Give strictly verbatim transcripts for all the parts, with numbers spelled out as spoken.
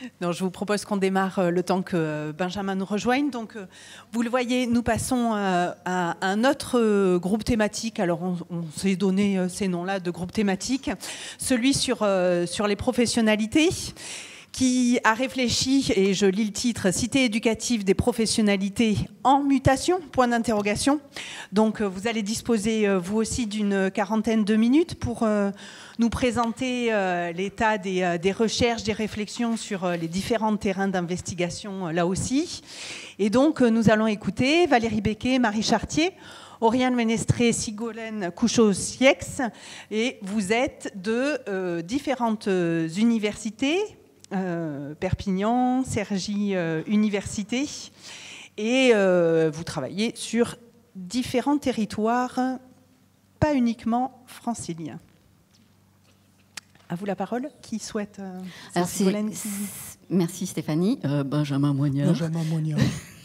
Non, je vous propose qu'on démarre le temps que Benjamin nous rejoigne. Donc, vous le voyez, nous passons à un autre groupe thématique. Alors, on, on s'est donné ces noms-là de groupes thématiques. Celui sur, sur les professionnalités, qui a réfléchi, et je lis le titre, « Cité éducative des professionnalités en mutation ?» point d'interrogation. Donc, vous allez disposer, vous aussi, d'une quarantaine de minutes pour euh, nous présenter euh, l'état des, euh, des recherches, des réflexions sur euh, les différents terrains d'investigation, euh, là aussi. Et donc, euh, nous allons écouter Valérie Becquet, Marie Chartier, Oriane Ménestré, Sigolène Couchot-Siex, et vous êtes de euh, différentes euh, universités, Euh, Perpignan, Cergy euh, Université, et euh, vous travaillez sur différents territoires, pas uniquement franciliens. À vous la parole. Qui souhaite euh, Alors c'est, qui... Merci Stéphanie. Euh, Benjamin Moignard. Benjamin Moignard.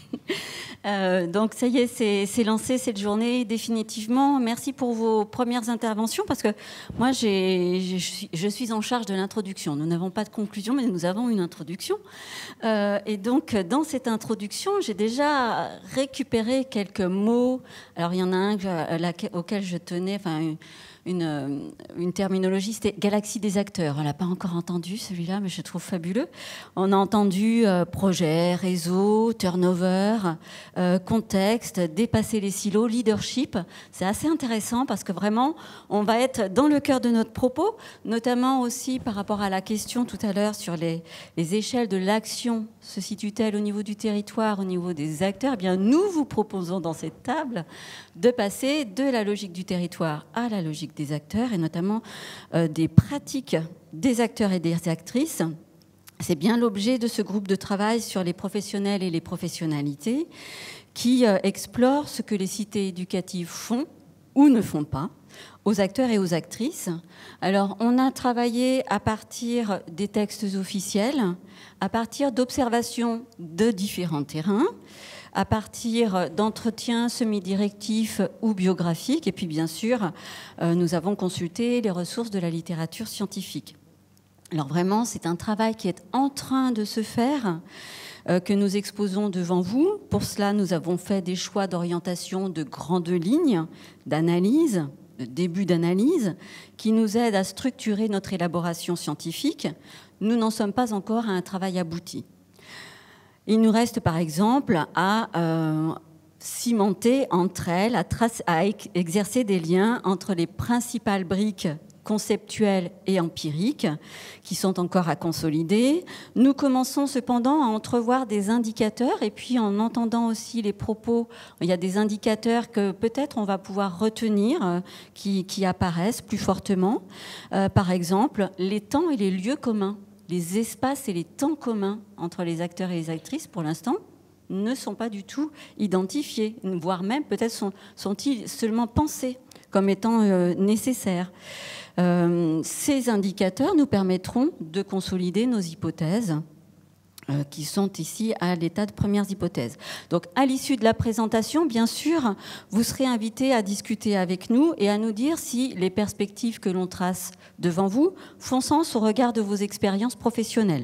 Euh, donc ça y est, c'est, c'est lancé cette journée définitivement. Merci pour vos premières interventions parce que moi j'ai, je, suis, je suis en charge de l'introduction. Nous n'avons pas de conclusion, mais nous avons une introduction. Euh, et donc dans cette introduction, j'ai déjà récupéré quelques mots. Alors il y en a un auquel je tenais, enfin une, une, une terminologie, c'était galaxie des acteurs. On l'a pas encore entendu celui-là, mais je trouve fabuleux. On a entendu euh, projet, réseau, turnover, euh, contexte, dépasser les silos, leadership. C'est assez intéressant parce que vraiment, on va être dans le cœur de notre propos, notamment aussi par rapport à la question tout à l'heure sur les, les échelles de l'action. Se situe-t-elle au niveau du territoire, au niveau des acteurs ? Eh bien, nous vous proposons dans cette table de passer de la logique du territoire à la logique des acteurs et notamment euh, des pratiques des acteurs et des actrices. C'est bien l'objet de ce groupe de travail sur les professionnels et les professionnalités qui euh, explore ce que les cités éducatives font ou ne font pas aux acteurs et aux actrices. Alors, on a travaillé à partir des textes officiels, à partir d'observations de différents terrains, à partir d'entretiens semi-directifs ou biographiques. Et puis, bien sûr, euh, nous avons consulté les ressources de la littérature scientifique. Alors, vraiment, c'est un travail qui est en train de se faire, euh, que nous exposons devant vous. Pour cela, nous avons fait des choix d'orientation de grandes lignes, d'analyse, de début d'analyse, qui nous aident à structurer notre élaboration scientifique. Nous n'en sommes pas encore à un travail abouti. Il nous reste par exemple à euh, cimenter entre elles, à, tracer, à exercer des liens entre les principales briques conceptuelles et empiriques qui sont encore à consolider. Nous commençons cependant à entrevoir des indicateurs et puis en entendant aussi les propos, il y a des indicateurs que peut-être on va pouvoir retenir euh, qui, qui apparaissent plus fortement. Euh, par exemple, les temps et les lieux communs. Les espaces et les temps communs entre les acteurs et les actrices, pour l'instant, ne sont pas du tout identifiés, voire même peut-être sont, sont-ils seulement pensés comme étant euh, nécessaires. Euh, ces indicateurs nous permettront de consolider nos hypothèses euh, qui sont ici à l'état de premières hypothèses. Donc, à l'issue de la présentation, bien sûr, vous serez invités à discuter avec nous et à nous dire si les perspectives que l'on trace devant vous font sens au regard de vos expériences professionnelles.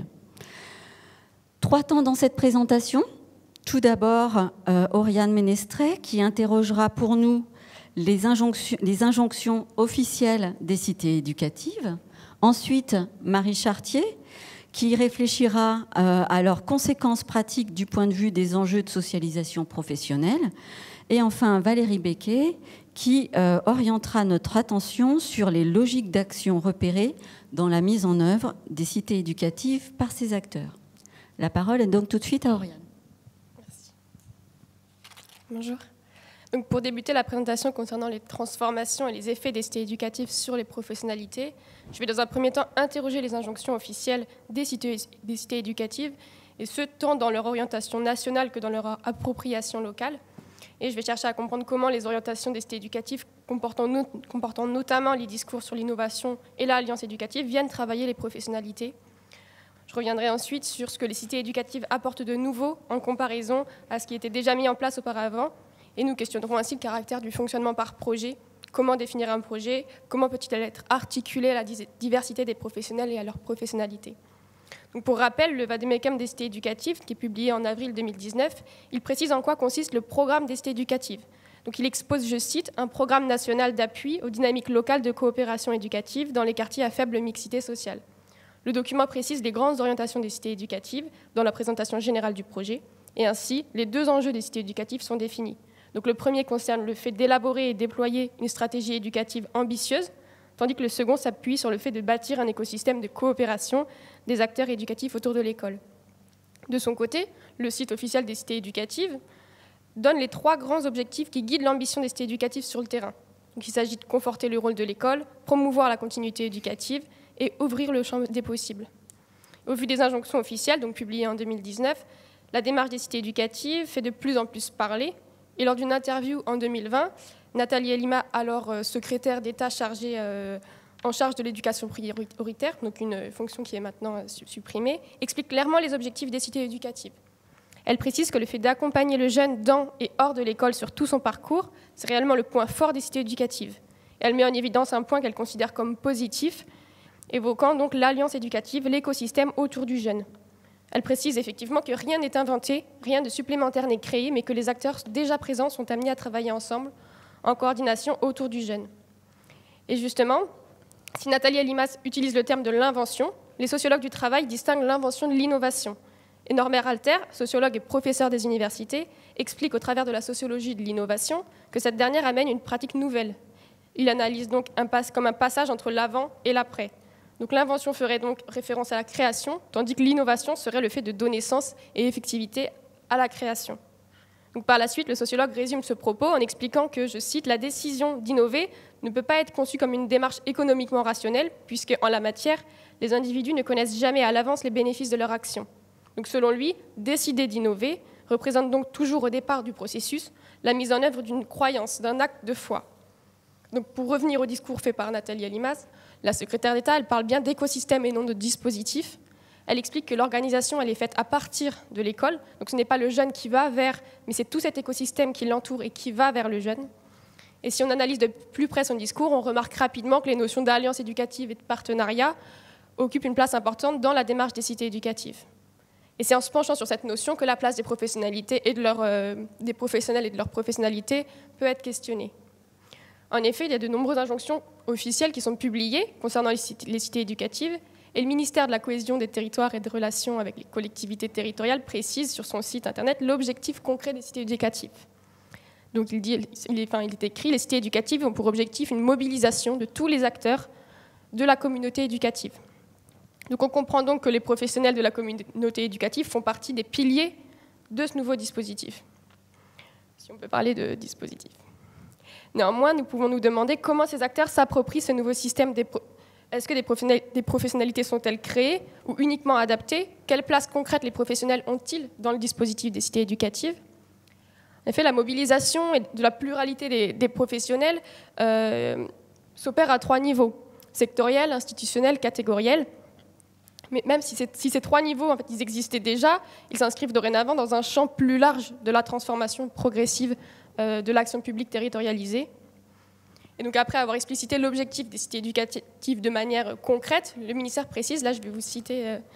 Trois temps dans cette présentation. Tout d'abord, euh, Oriane Ménestré qui interrogera pour nous les injonctions, les injonctions officielles des cités éducatives. Ensuite, Marie Chartier qui réfléchira euh, à leurs conséquences pratiques du point de vue des enjeux de socialisation professionnelle. Et enfin, Valérie Becquet qui euh, orientera notre attention sur les logiques d'action repérées dans la mise en œuvre des cités éducatives par ces acteurs. La parole est donc tout de suite à Oriane. Merci. Bonjour. Donc pour débuter la présentation concernant les transformations et les effets des cités éducatives sur les professionnalités, je vais dans un premier temps interroger les injonctions officielles des cités, des cités éducatives, et ce, tant dans leur orientation nationale que dans leur appropriation locale. Et je vais chercher à comprendre comment les orientations des cités éducatives, comportant, no- comportant notamment les discours sur l'innovation et l'alliance éducative, viennent travailler les professionnalités. Je reviendrai ensuite sur ce que les cités éducatives apportent de nouveau en comparaison à ce qui était déjà mis en place auparavant. Et nous questionnerons ainsi le caractère du fonctionnement par projet. Comment définir un projet ? Comment peut-il être articulé à la diversité des professionnels et à leur professionnalité ? Donc, pour rappel, le vade-mecum des cités éducatives, qui est publié en avril deux mille dix-neuf, il précise en quoi consiste le programme des cités éducatives. Donc, il expose, je cite, un programme national d'appui aux dynamiques locales de coopération éducative dans les quartiers à faible mixité sociale. Le document précise les grandes orientations des cités éducatives dans la présentation générale du projet, et ainsi, les deux enjeux des cités éducatives sont définis. Donc, le premier concerne le fait d'élaborer et déployer une stratégie éducative ambitieuse, tandis que le second s'appuie sur le fait de bâtir un écosystème de coopération des acteurs éducatifs autour de l'école. De son côté, le site officiel des cités éducatives donne les trois grands objectifs qui guident l'ambition des cités éducatives sur le terrain. Donc, il s'agit de conforter le rôle de l'école, promouvoir la continuité éducative et ouvrir le champ des possibles. Au vu des injonctions officielles, donc publiées en deux mille dix-neuf, la démarche des cités éducatives fait de plus en plus parler. Et lors d'une interview en deux mille vingt, Nathalie Elima, alors euh, secrétaire d'État chargée euh, en charge de l'éducation prioritaire, donc une fonction qui est maintenant euh, supprimée, explique clairement les objectifs des cités éducatives. Elle précise que le fait d'accompagner le jeune dans et hors de l'école sur tout son parcours, c'est réellement le point fort des cités éducatives. Elle met en évidence un point qu'elle considère comme positif, évoquant donc l'alliance éducative, l'écosystème autour du jeune. Elle précise effectivement que rien n'est inventé, rien de supplémentaire n'est créé, mais que les acteurs déjà présents sont amenés à travailler ensemble, en coordination autour du jeune. Et justement, si Nathalie Elimas utilise le terme de l'invention, les sociologues du travail distinguent l'invention de l'innovation. Et Norbert Alter, sociologue et professeur des universités, explique au travers de la sociologie de l'innovation que cette dernière amène une pratique nouvelle. Il analyse donc un pas, comme un passage entre l'avant et l'après. Donc l'invention ferait donc référence à la création, tandis que l'innovation serait le fait de donner sens et effectivité à la création. Donc par la suite, le sociologue résume ce propos en expliquant que, je cite, « la décision d'innover ne peut pas être conçue comme une démarche économiquement rationnelle, puisque, en la matière, les individus ne connaissent jamais à l'avance les bénéfices de leur action. » Donc selon lui, décider d'innover représente donc toujours au départ du processus la mise en œuvre d'une croyance, d'un acte de foi. Donc pour revenir au discours fait par Nathalie Elimas, la secrétaire d'État, elle parle bien d'écosystème et non de dispositif. Elle explique que l'organisation, elle est faite à partir de l'école. Donc ce n'est pas le jeune qui va vers, mais c'est tout cet écosystème qui l'entoure et qui va vers le jeune. Et si on analyse de plus près son discours, on remarque rapidement que les notions d'alliance éducative et de partenariat occupent une place importante dans la démarche des cités éducatives. Et c'est en se penchant sur cette notion que la place des professionnalités et de leur, euh, des professionnels et de leur professionnalité peut être questionnée. En effet, il y a de nombreuses injonctions officielles qui sont publiées concernant les cités, les cités éducatives, et le ministère de la Cohésion des territoires et des relations avec les collectivités territoriales précise sur son site internet l'objectif concret des cités éducatives. Donc il, dit, il, est, enfin, il est écrit « Les cités éducatives ont pour objectif une mobilisation de tous les acteurs de la communauté éducative ». Donc on comprend donc que les professionnels de la communauté éducative font partie des piliers de ce nouveau dispositif, si on peut parler de dispositif. Néanmoins, nous pouvons nous demander comment ces acteurs s'approprient ce nouveau système. Est-ce que des professionnalités sont-elles créées ou uniquement adaptées? Quelle place concrète les professionnels ont-ils dans le dispositif des cités éducatives? En effet, la mobilisation de la pluralité des, des professionnels euh, s'opère à trois niveaux, sectoriel, institutionnel, catégoriel. Mais même si, si ces trois niveaux, en fait, ils existaient déjà, ils s'inscrivent dorénavant dans un champ plus large de la transformation progressive euh, de l'action publique territorialisée. Et donc après avoir explicité l'objectif des cités éducatives de manière concrète, le ministère précise, là je vais vous citer euh,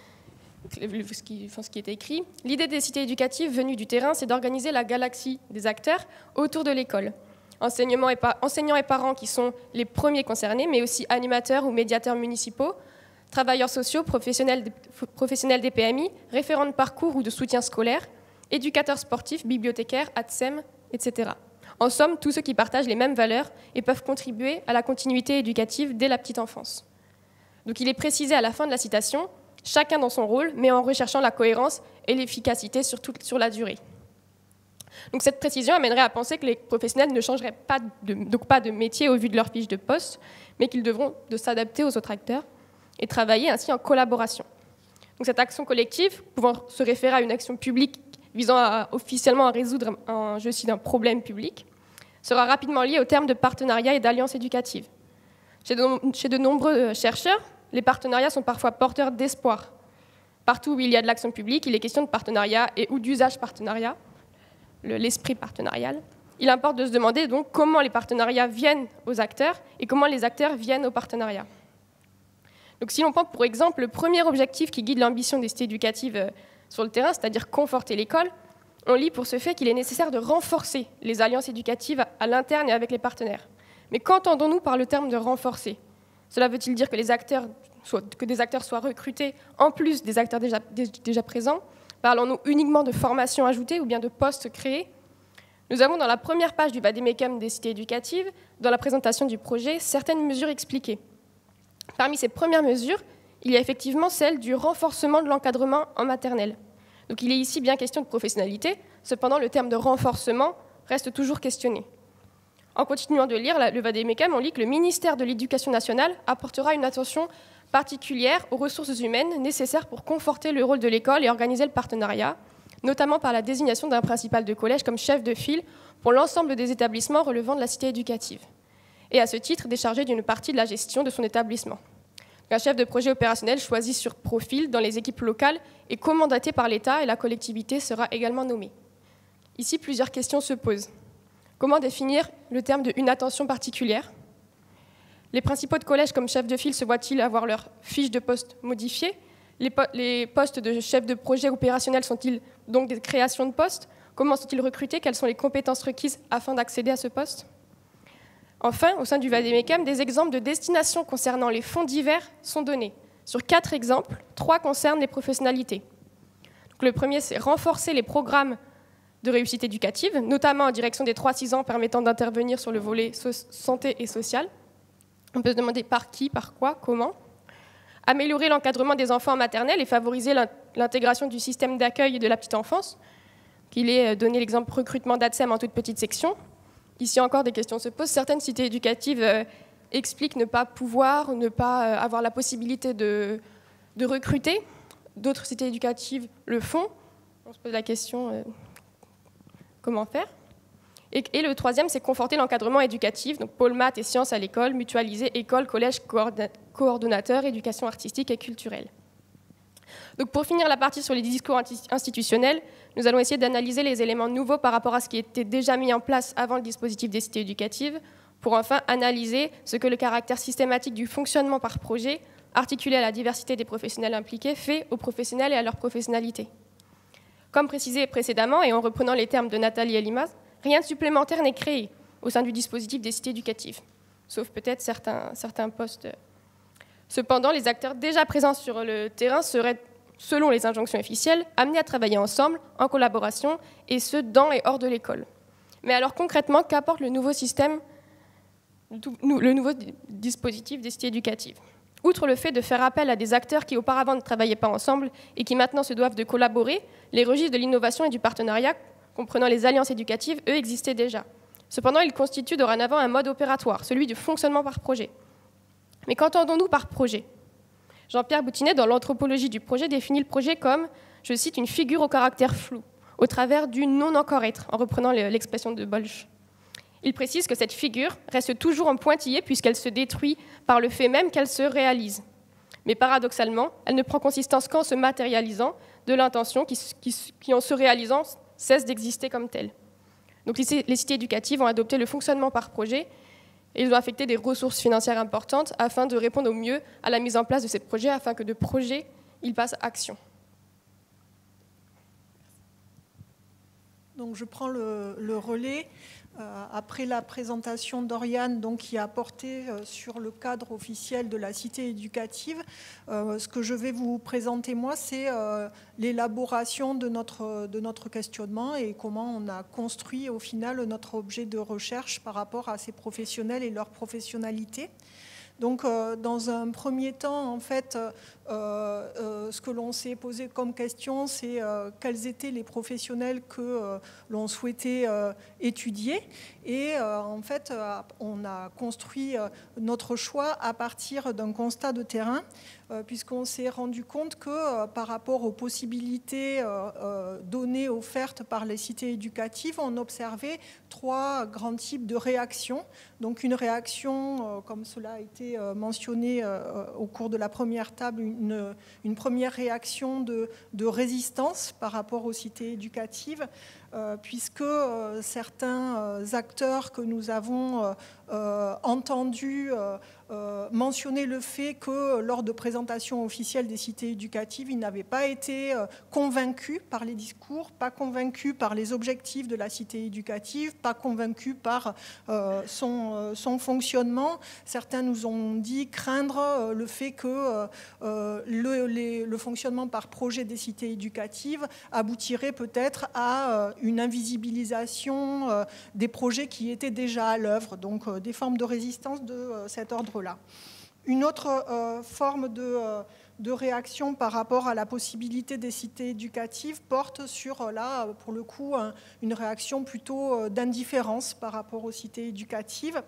ce, qui, enfin, ce qui était écrit, l'idée des cités éducatives venues du terrain, c'est d'organiser la galaxie des acteurs autour de l'école. Enseignants et, enseignants et parents qui sont les premiers concernés, mais aussi animateurs ou médiateurs municipaux, travailleurs sociaux, professionnels, professionnels des P M I, référents de parcours ou de soutien scolaire, éducateurs sportifs, bibliothécaires, A T S E M, et cetera. En somme, tous ceux qui partagent les mêmes valeurs et peuvent contribuer à la continuité éducative dès la petite enfance. Donc il est précisé à la fin de la citation, chacun dans son rôle, mais en recherchant la cohérence et l'efficacité sur, toute, sur la durée. Donc cette précision amènerait à penser que les professionnels ne changeraient pas de, donc pas de métier au vu de leur fiche de poste, mais qu'ils devront de s'adapter aux autres acteurs et travailler ainsi en collaboration. Donc cette action collective, pouvant se référer à une action publique visant à, officiellement à résoudre un, je cite, un problème public, sera rapidement liée au terme de partenariat et d'alliance éducative. Chez de, chez de nombreux chercheurs, les partenariats sont parfois porteurs d'espoir. Partout où il y a de l'action publique, il est question de partenariat et ou d'usage partenariat, l'esprit partenarial. Il importe de se demander donc comment les partenariats viennent aux acteurs et comment les acteurs viennent aux partenariats. Donc si l'on prend pour exemple le premier objectif qui guide l'ambition des cités éducatives sur le terrain, c'est-à-dire conforter l'école, on lit pour ce fait qu'il est nécessaire de renforcer les alliances éducatives à l'interne et avec les partenaires. Mais qu'entendons-nous par le terme de renforcer? Cela veut-il dire que, les acteurs soient, que des acteurs soient recrutés en plus des acteurs déjà, déjà présents? Parlons-nous uniquement de formation ajoutée ou bien de postes créés? Nous avons dans la première page du vade-mecum des cités éducatives, dans la présentation du projet, certaines mesures expliquées. Parmi ces premières mesures, il y a effectivement celle du renforcement de l'encadrement en maternelle. Donc il est ici bien question de professionnalité, cependant le terme de renforcement reste toujours questionné. En continuant de lire le vade-mecum, on lit que le ministère de l'Éducation nationale apportera une attention particulière aux ressources humaines nécessaires pour conforter le rôle de l'école et organiser le partenariat, notamment par la désignation d'un principal de collège comme chef de file pour l'ensemble des établissements relevant de la cité éducative, et à ce titre déchargé d'une partie de la gestion de son établissement. Un chef de projet opérationnel choisi sur profil dans les équipes locales et commandaté par l'État et la collectivité sera également nommé. Ici, plusieurs questions se posent. Comment définir le terme de « une attention particulière » ? Les principaux de collège comme chef de file se voient-ils avoir leur fiche de poste modifiée ? Les, po les postes de chef de projet opérationnel sont-ils donc des créations de postes ? Comment sont-ils recrutés ? Quelles sont les compétences requises afin d'accéder à ce poste ? Enfin, au sein du vade-mecum, des exemples de destination concernant les fonds divers sont donnés. Sur quatre exemples, trois concernent les professionnalités. Donc, le premier, c'est renforcer les programmes de réussite éducative, notamment en direction des trois six ans permettant d'intervenir sur le volet so santé et social. On peut se demander par qui, par quoi, comment. Améliorer l'encadrement des enfants en maternelle et favoriser l'intégration du système d'accueil de la petite enfance. Il est donné l'exemple recrutement d'A T S E M en toute petite section. Ici encore, des questions se posent. Certaines cités éducatives euh, expliquent ne pas pouvoir, ne pas euh, avoir la possibilité de, de recruter. D'autres cités éducatives le font. On se pose la question, euh, comment faire ? et, et le troisième, c'est conforter l'encadrement éducatif, donc pôle maths et sciences à l'école, mutualiser école, collège, coordonnateur, éducation artistique et culturelle. Donc pour finir la partie sur les discours institutionnels, nous allons essayer d'analyser les éléments nouveaux par rapport à ce qui était déjà mis en place avant le dispositif des cités éducatives, pour enfin analyser ce que le caractère systématique du fonctionnement par projet, articulé à la diversité des professionnels impliqués, fait aux professionnels et à leur professionnalité. Comme précisé précédemment, et en reprenant les termes de Nathalie Elimas, rien de supplémentaire n'est créé au sein du dispositif des cités éducatives, sauf peut-être certains, certains postes. Cependant, les acteurs déjà présents sur le terrain seraient, selon les injonctions officielles, amenés à travailler ensemble, en collaboration, et ce, dans et hors de l'école. Mais alors concrètement, qu'apporte le nouveau système, le nouveau dispositif des cités éducatives ? Outre le fait de faire appel à des acteurs qui auparavant ne travaillaient pas ensemble et qui maintenant se doivent de collaborer, les registres de l'innovation et du partenariat, comprenant les alliances éducatives, eux, existaient déjà. Cependant, ils constituent dorénavant un mode opératoire, celui du fonctionnement par projet. Mais qu'entendons-nous par projet ? Jean-Pierre Boutinet, dans l'anthropologie du projet, définit le projet comme, je cite, une figure au caractère flou, au travers du non-encore-être, en reprenant l'expression de Bolch. Il précise que cette figure reste toujours en pointillé puisqu'elle se détruit par le fait même qu'elle se réalise. Mais paradoxalement, elle ne prend consistance qu'en se matérialisant de l'intention qui, qui, qui, en se réalisant, cesse d'exister comme telle. Donc les cités éducatives ont adopté le fonctionnement par projet et ils ont affecté des ressources financières importantes afin de répondre au mieux à la mise en place de ces projets, afin que de projet, ils passent à action. Donc je prends le, le relais. Euh, après la présentation d'Oriane, donc, qui a porté euh, sur le cadre officiel de la cité éducative, euh, ce que je vais vous présenter, moi, c'est euh, l'élaboration de notre, de notre questionnement et comment on a construit, au final, notre objet de recherche par rapport à ces professionnels et leur professionnalité. Donc, euh, dans un premier temps, en fait, euh, euh, ce que l'on s'est posé comme question, c'est euh, quels étaient les professionnels que euh, l'on souhaitait euh, étudier. Et euh, en fait, euh, on a construit euh, notre choix à partir d'un constat de terrain, euh, puisqu'on s'est rendu compte que euh, par rapport aux possibilités euh, euh, données, offertes par les cités éducatives, on observait trois grands types de réactions. Donc une réaction, euh, comme cela a été euh, mentionné euh, au cours de la première table, une, une première réaction de, de résistance par rapport aux cités éducatives, euh, puisque euh, certains euh, acteurs que nous avons euh, euh, entendus euh, euh, mentionné le fait que lors de présentations officielles des cités éducatives, il n'avait pas été euh, convaincu par les discours, pas convaincu par les objectifs de la cité éducative, pas convaincu par euh, son, euh, son fonctionnement. Certains nous ont dit craindre euh, le fait que euh, le, les, le fonctionnement par projet des cités éducatives aboutirait peut-être à euh, une invisibilisation euh, des projets qui étaient déjà à l'œuvre, donc euh, des formes de résistance de euh, cet ordre-là. Une autre euh, forme de, euh, de réaction par rapport à la possibilité des cités éducatives porte sur, là, pour le coup, un, une réaction plutôt euh, d'indifférence par rapport aux cités éducatives.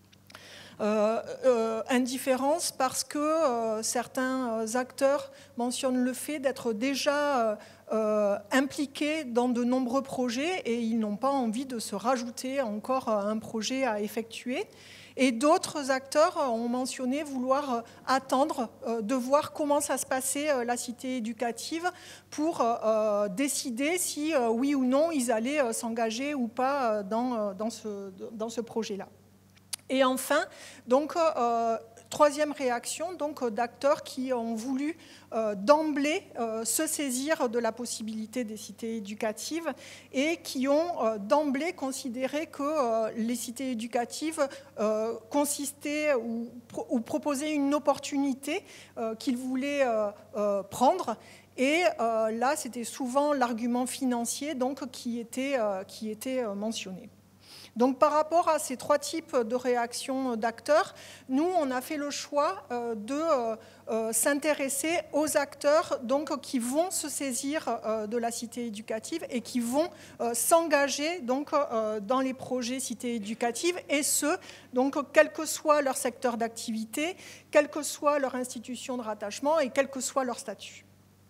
Euh, euh, indifférence parce que euh, certains acteurs mentionnent le fait d'être déjà euh, euh, impliqués dans de nombreux projets et ils n'ont pas envie de se rajouter encore un projet à effectuer. Et d'autres acteurs ont mentionné vouloir attendre euh, de voir comment ça se passait euh, la cité éducative pour euh, décider si euh, oui ou non ils allaient euh, s'engager ou pas dans, dans ce, dans ce projet-là. Et enfin, donc, euh, troisième réaction donc, d'acteurs qui ont voulu euh, d'emblée euh, se saisir de la possibilité des cités éducatives et qui ont euh, d'emblée considéré que euh, les cités éducatives euh, consistaient ou, ou proposaient une opportunité euh, qu'ils voulaient euh, euh, prendre. Et euh, là, c'était souvent l'argument financier donc, qui était, euh, qui était euh, mentionné. Donc, par rapport à ces trois types de réactions d'acteurs, nous, on a fait le choix de s'intéresser aux acteurs donc, qui vont se saisir de la cité éducative et qui vont s'engager donc, dans les projets cité éducative, et ce, donc, quel que soit leur secteur d'activité, quelle que soit leur institution de rattachement et quel que soit leur statut.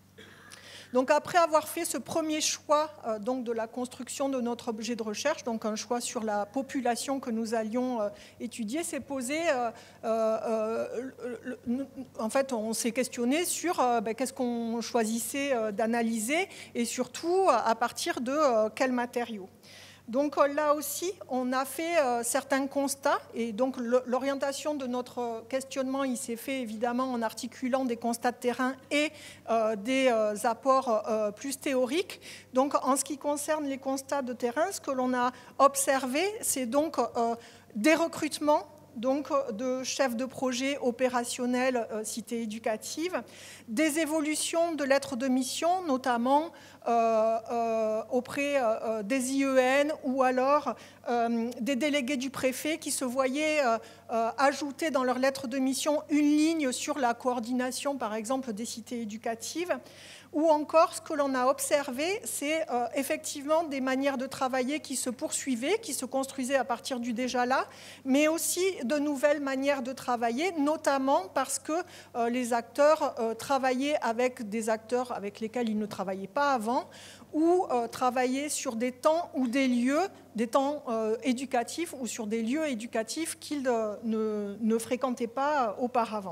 Donc après avoir fait ce premier choix euh, donc de la construction de notre objet de recherche, donc un choix sur la population que nous allions euh, étudier, s'est posé, euh, euh, le, le, en fait on s'est questionné sur euh, ben, qu'est-ce qu'on choisissait euh, d'analyser et surtout à partir de euh, quels matériaux. Donc là aussi, on a fait euh, certains constats et donc l'orientation de notre questionnement, il s'est fait évidemment en articulant des constats de terrain et euh, des euh, apports euh, plus théoriques. Donc en ce qui concerne les constats de terrain, ce que l'on a observé, c'est donc euh, des recrutements donc de chefs de projet opérationnels euh, cité éducative, des évolutions de lettres de mission, notamment euh, euh, auprès euh, des I E N ou alors euh, des délégués du préfet qui se voyaient euh, euh, ajouter dans leur lettre de mission une ligne sur la coordination, par exemple, des cités éducatives. Ou encore, ce que l'on a observé, c'est euh, effectivement des manières de travailler qui se poursuivaient, qui se construisaient à partir du déjà là, mais aussi de nouvelles manières de travailler, notamment parce que euh, les acteurs euh, travaillaient avec des acteurs avec lesquels ils ne travaillaient pas avant, ou euh, travaillaient sur des temps ou des lieux, des temps euh, éducatifs ou sur des lieux éducatifs qu'ils euh, ne, ne fréquentaient pas euh, auparavant.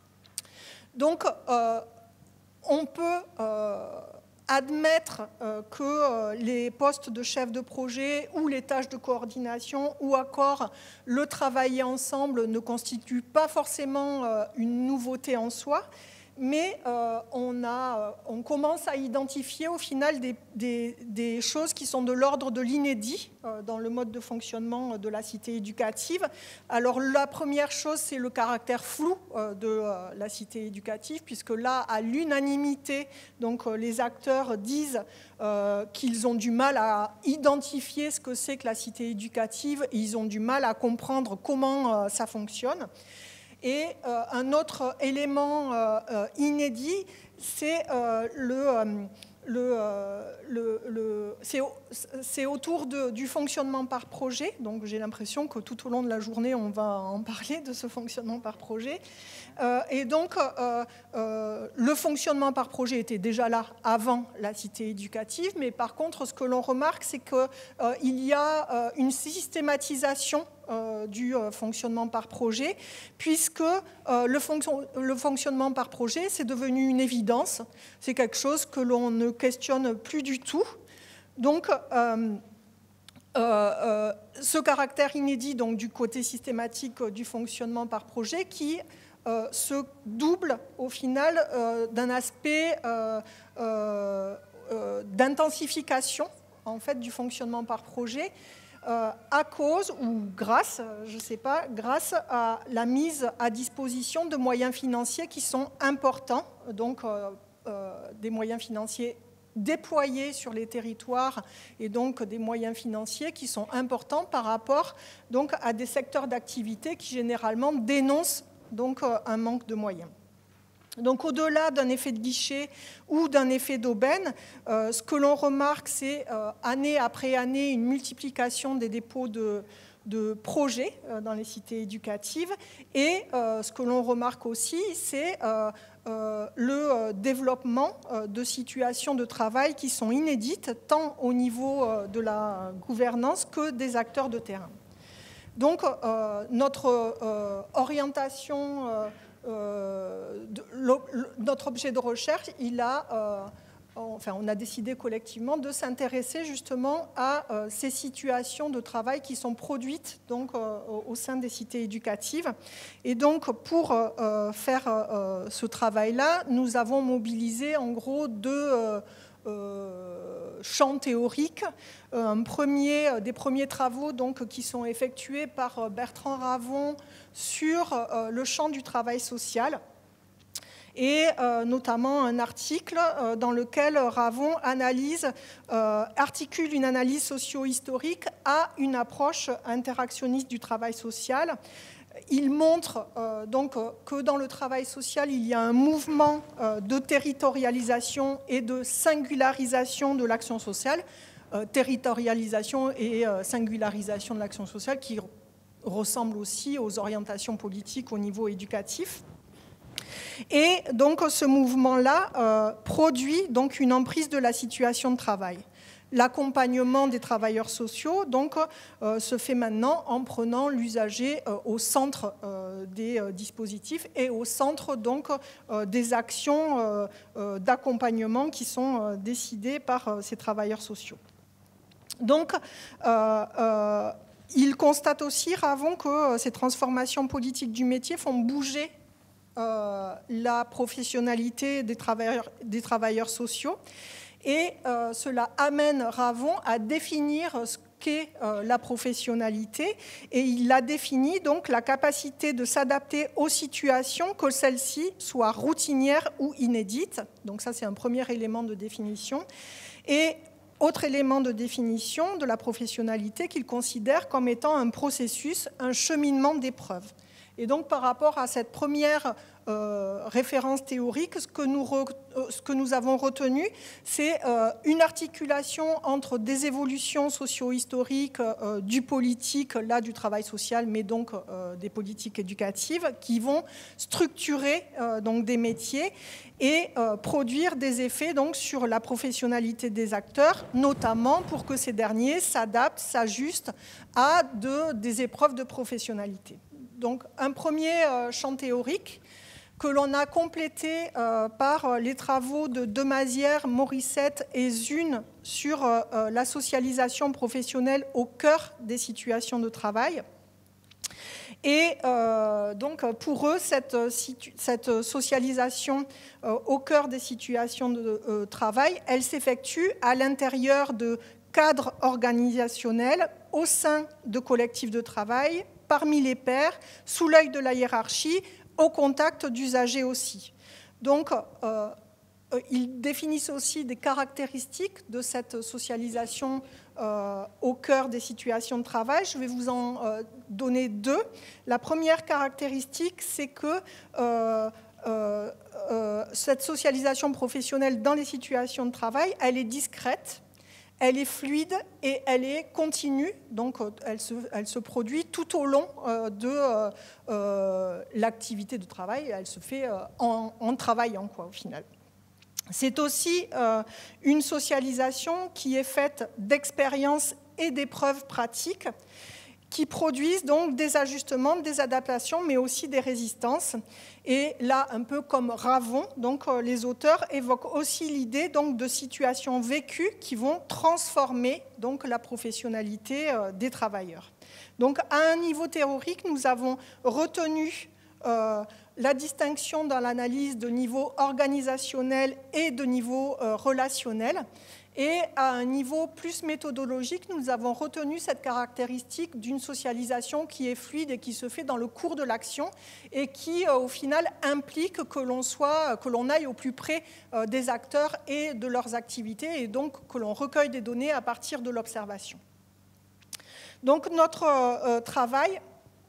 Donc, euh, on peut euh, admettre euh, que euh, les postes de chef de projet ou les tâches de coordination ou encore le travailler ensemble ne constituent pas forcément euh, une nouveauté en soi, mais euh, on, a, on commence à identifier au final des, des, des choses qui sont de l'ordre de l'inédit euh, dans le mode de fonctionnement de la cité éducative. Alors la première chose, c'est le caractère flou euh, de euh, la cité éducative, puisque là, à l'unanimité, donc euh, les acteurs disent euh, qu'ils ont du mal à identifier ce que c'est que la cité éducative, et ils ont du mal à comprendre comment euh, ça fonctionne. Et euh, un autre élément euh, euh, inédit, c'est euh, le, euh, le, euh, le, le c'est autour de, du fonctionnement par projet. Donc j'ai l'impression que tout au long de la journée, on va en parler de ce fonctionnement par projet. Euh, et donc, euh, euh, le fonctionnement par projet était déjà là avant la cité éducative, mais par contre, ce que l'on remarque, c'est qu'il euh, y a euh, une systématisation euh, du euh, fonctionnement par projet, puisque euh, le, fonction, le fonctionnement par projet, c'est devenu une évidence, c'est quelque chose que l'on ne questionne plus du tout. Donc, euh, euh, ce caractère inédit donc, du côté systématique du fonctionnement par projet qui euh, se double au final euh, d'un aspect euh, euh, euh, d'intensification en fait, du fonctionnement par projet euh, à cause ou grâce, je ne sais pas, grâce à la mise à disposition de moyens financiers qui sont importants, donc euh, euh, des moyens financiers déployés sur les territoires et donc des moyens financiers qui sont importants par rapport donc, à des secteurs d'activité qui généralement dénoncent donc, un manque de moyens. Donc au-delà d'un effet de guichet ou d'un effet d'aubaine, euh, ce que l'on remarque, c'est euh, année après année une multiplication des dépôts de, de projets euh, dans les cités éducatives. Et euh, ce que l'on remarque aussi, c'est euh, euh, le euh, développement euh, de situations de travail qui sont inédites, tant au niveau euh, de la gouvernance que des acteurs de terrain. Donc euh, notre euh, orientation... Euh, Euh, de, le, le, notre objet de recherche, il a, euh, enfin, on a décidé collectivement de s'intéresser justement à euh, ces situations de travail qui sont produites donc, euh, au sein des cités éducatives. Et donc, pour euh, faire euh, ce travail-là, nous avons mobilisé en gros deux euh, Euh, champs théoriques. Euh, un premier, des premiers travaux donc, qui sont effectués par Bertrand Ravon sur euh, le champ du travail social et euh, notamment un article euh, dans lequel Ravon analyse, euh, articule une analyse socio-historique à une approche interactionniste du travail social. Il montre euh, donc que dans le travail social, il y a un mouvement euh, de territorialisation et de singularisation de l'action sociale, euh, territorialisation et euh, singularisation de l'action sociale qui ressemblent aussi aux orientations politiques au niveau éducatif. Et donc ce mouvement-là euh, produit donc une emprise de la situation de travail. L'accompagnement des travailleurs sociaux donc, euh, se fait maintenant en prenant l'usager euh, au centre euh, des euh, dispositifs et au centre donc, euh, des actions euh, euh, d'accompagnement qui sont euh, décidées par euh, ces travailleurs sociaux. Donc, euh, euh, il constate aussi, Ravon, que euh, ces transformations politiques du métier font bouger euh, la professionnalité des travailleurs, des travailleurs sociaux. Et euh, cela amène Ravon à définir ce qu'est euh, la professionnalité. Et il a défini donc la capacité de s'adapter aux situations, que celles-ci soient routinières ou inédites. Donc ça, c'est un premier élément de définition. Et autre élément de définition de la professionnalité qu'il considère comme étant un processus, un cheminement d'épreuves. Et donc, par rapport à cette première euh, référence théorique, ce que nous, re, ce que nous avons retenu, c'est euh, une articulation entre des évolutions socio-historiques euh, du politique, là du travail social, mais donc euh, des politiques éducatives, qui vont structurer euh, donc des métiers et euh, produire des effets donc, sur la professionnalité des acteurs, notamment pour que ces derniers s'adaptent, s'ajustent à de, des épreuves de professionnalité. Donc, un premier euh, champ théorique que l'on a complété euh, par les travaux de Demazière, Morissette et Zune sur euh, la socialisation professionnelle au cœur des situations de travail. Et euh, donc, pour eux, cette, cette socialisation euh, au cœur des situations de euh, travail, elle s'effectue à l'intérieur de cadres organisationnels, au sein de collectifs de travail, parmi les pairs, sous l'œil de la hiérarchie, au contact d'usagers aussi. Donc, euh, ils définissent aussi des caractéristiques de cette socialisation euh, au cœur des situations de travail. Je vais vous en euh, donner deux. La première caractéristique, c'est que euh, euh, euh, cette socialisation professionnelle dans les situations de travail, elle est discrète, elle est fluide et elle est continue, donc elle se, elle se produit tout au long euh, de euh, euh, l'activité de travail, elle se fait euh, en, en travaillant, quoi, au final. C'est aussi euh, une socialisation qui est faite d'expériences et d'épreuves pratiques qui produisent donc des ajustements, des adaptations, mais aussi des résistances. Et là, un peu comme Ravon, donc, les auteurs évoquent aussi l'idée donc, de situations vécues qui vont transformer donc, la professionnalité des travailleurs. Donc, à un niveau théorique, nous avons retenu euh, la distinction dans l'analyse de niveau organisationnel et de niveau euh, relationnel. Et à un niveau plus méthodologique, nous avons retenu cette caractéristique d'une socialisation qui est fluide et qui se fait dans le cours de l'action et qui, au final, implique que l'on soit, que l'on aille au plus près des acteurs et de leurs activités et donc que l'on recueille des données à partir de l'observation. Donc notre euh, travail...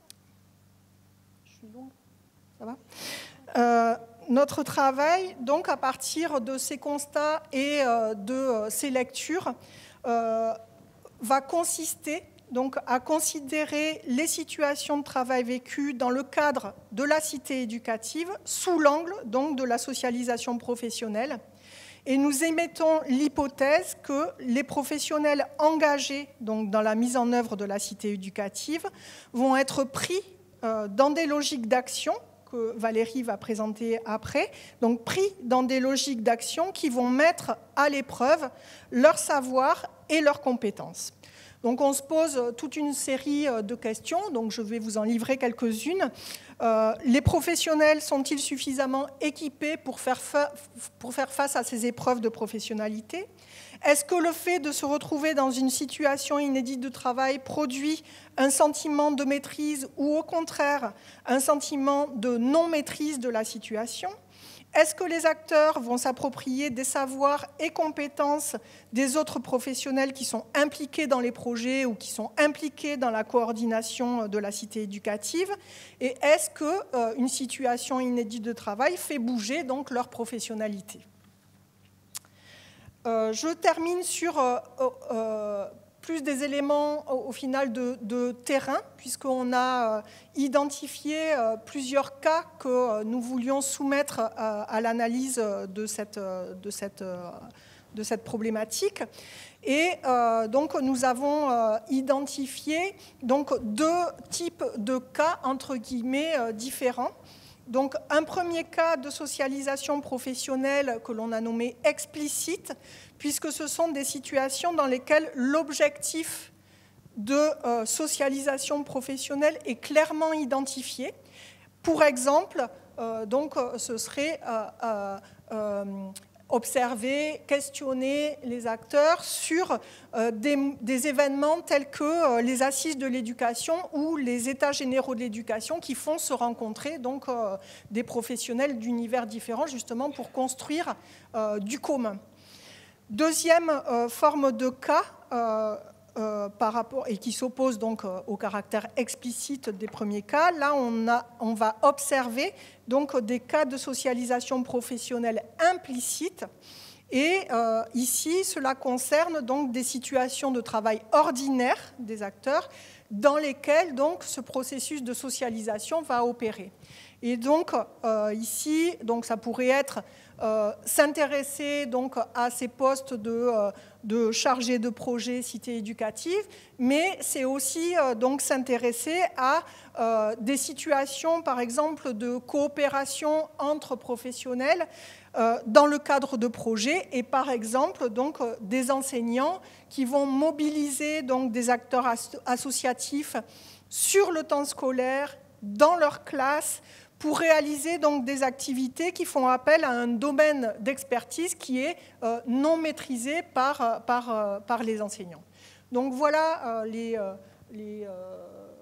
Je suis longue, ça va euh, Notre travail, donc, à partir de ces constats et euh, de euh, ces lectures, euh, va consister donc, à considérer les situations de travail vécues dans le cadre de la cité éducative sous l'angle donc, de la socialisation professionnelle. Et nous émettons l'hypothèse que les professionnels engagés donc, dans la mise en œuvre de la cité éducative vont être pris euh, dans des logiques d'action que Valérie va présenter après, donc pris dans des logiques d'action qui vont mettre à l'épreuve leur savoir et leurs compétences. Donc on se pose toute une série de questions, donc je vais vous en livrer quelques-unes. Euh, les professionnels sont-ils suffisamment équipés pour faire, fa- pour faire face à ces épreuves de professionnalité ? Est-ce que le fait de se retrouver dans une situation inédite de travail produit un sentiment de maîtrise ou au contraire un sentiment de non-maîtrise de la situation ? Est-ce que les acteurs vont s'approprier des savoirs et compétences des autres professionnels qui sont impliqués dans les projets ou qui sont impliqués dans la coordination de la cité éducative ? Et est-ce qu'une situation inédite de travail fait bouger donc leur professionnalité ? Euh, je termine sur euh, euh, plus des éléments au, au final de, de terrain, puisqu'on a euh, identifié euh, plusieurs cas que euh, nous voulions soumettre euh, à l'analyse de cette, de, cette, euh, de cette problématique. Et euh, donc nous avons euh, identifié donc, deux types de cas, entre guillemets, euh, différents. Donc, un premier cas de socialisation professionnelle que l'on a nommé explicite, puisque ce sont des situations dans lesquelles l'objectif de euh, socialisation professionnelle est clairement identifié. Pour exemple, euh, donc, ce serait euh, euh, euh, observer, questionner les acteurs sur euh, des, des événements tels que euh, les assises de l'éducation ou les états généraux de l'éducation qui font se rencontrer donc, euh, des professionnels d'univers différents justement pour construire euh, du commun. Deuxième euh, forme de cas euh, euh, par rapport, et qui s'oppose donc euh, au caractère explicite des premiers cas, là on, a, on va observer donc des cas de socialisation professionnelle implicite. Et euh, ici, cela concerne donc des situations de travail ordinaires des acteurs dans lesquelles donc, ce processus de socialisation va opérer. Et donc, euh, ici, donc, ça pourrait être euh, s'intéresser donc, à ces postes de, euh, de chargé de projet cité éducative, mais c'est aussi euh, donc, s'intéresser à euh, des situations, par exemple, de coopération entre professionnels euh, dans le cadre de projets et, par exemple, donc, euh, des enseignants qui vont mobiliser donc, des acteurs as- associatifs sur le temps scolaire, dans leur classe, pour réaliser donc des activités qui font appel à un domaine d'expertise qui est euh, non maîtrisé par, par, euh, par les enseignants. Donc voilà euh, les, euh, les, euh,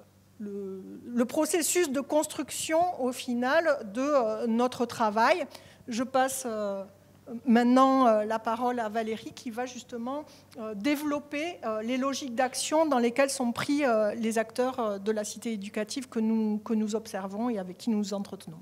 le, le processus de construction au final de euh, notre travail. Je passe euh, maintenant euh, la parole à Valérie qui va justement euh, développer euh, les logiques d'action dans lesquelles sont pris euh, les acteurs euh, de la cité éducative que nous, que nous observons et avec qui nous nous entretenons.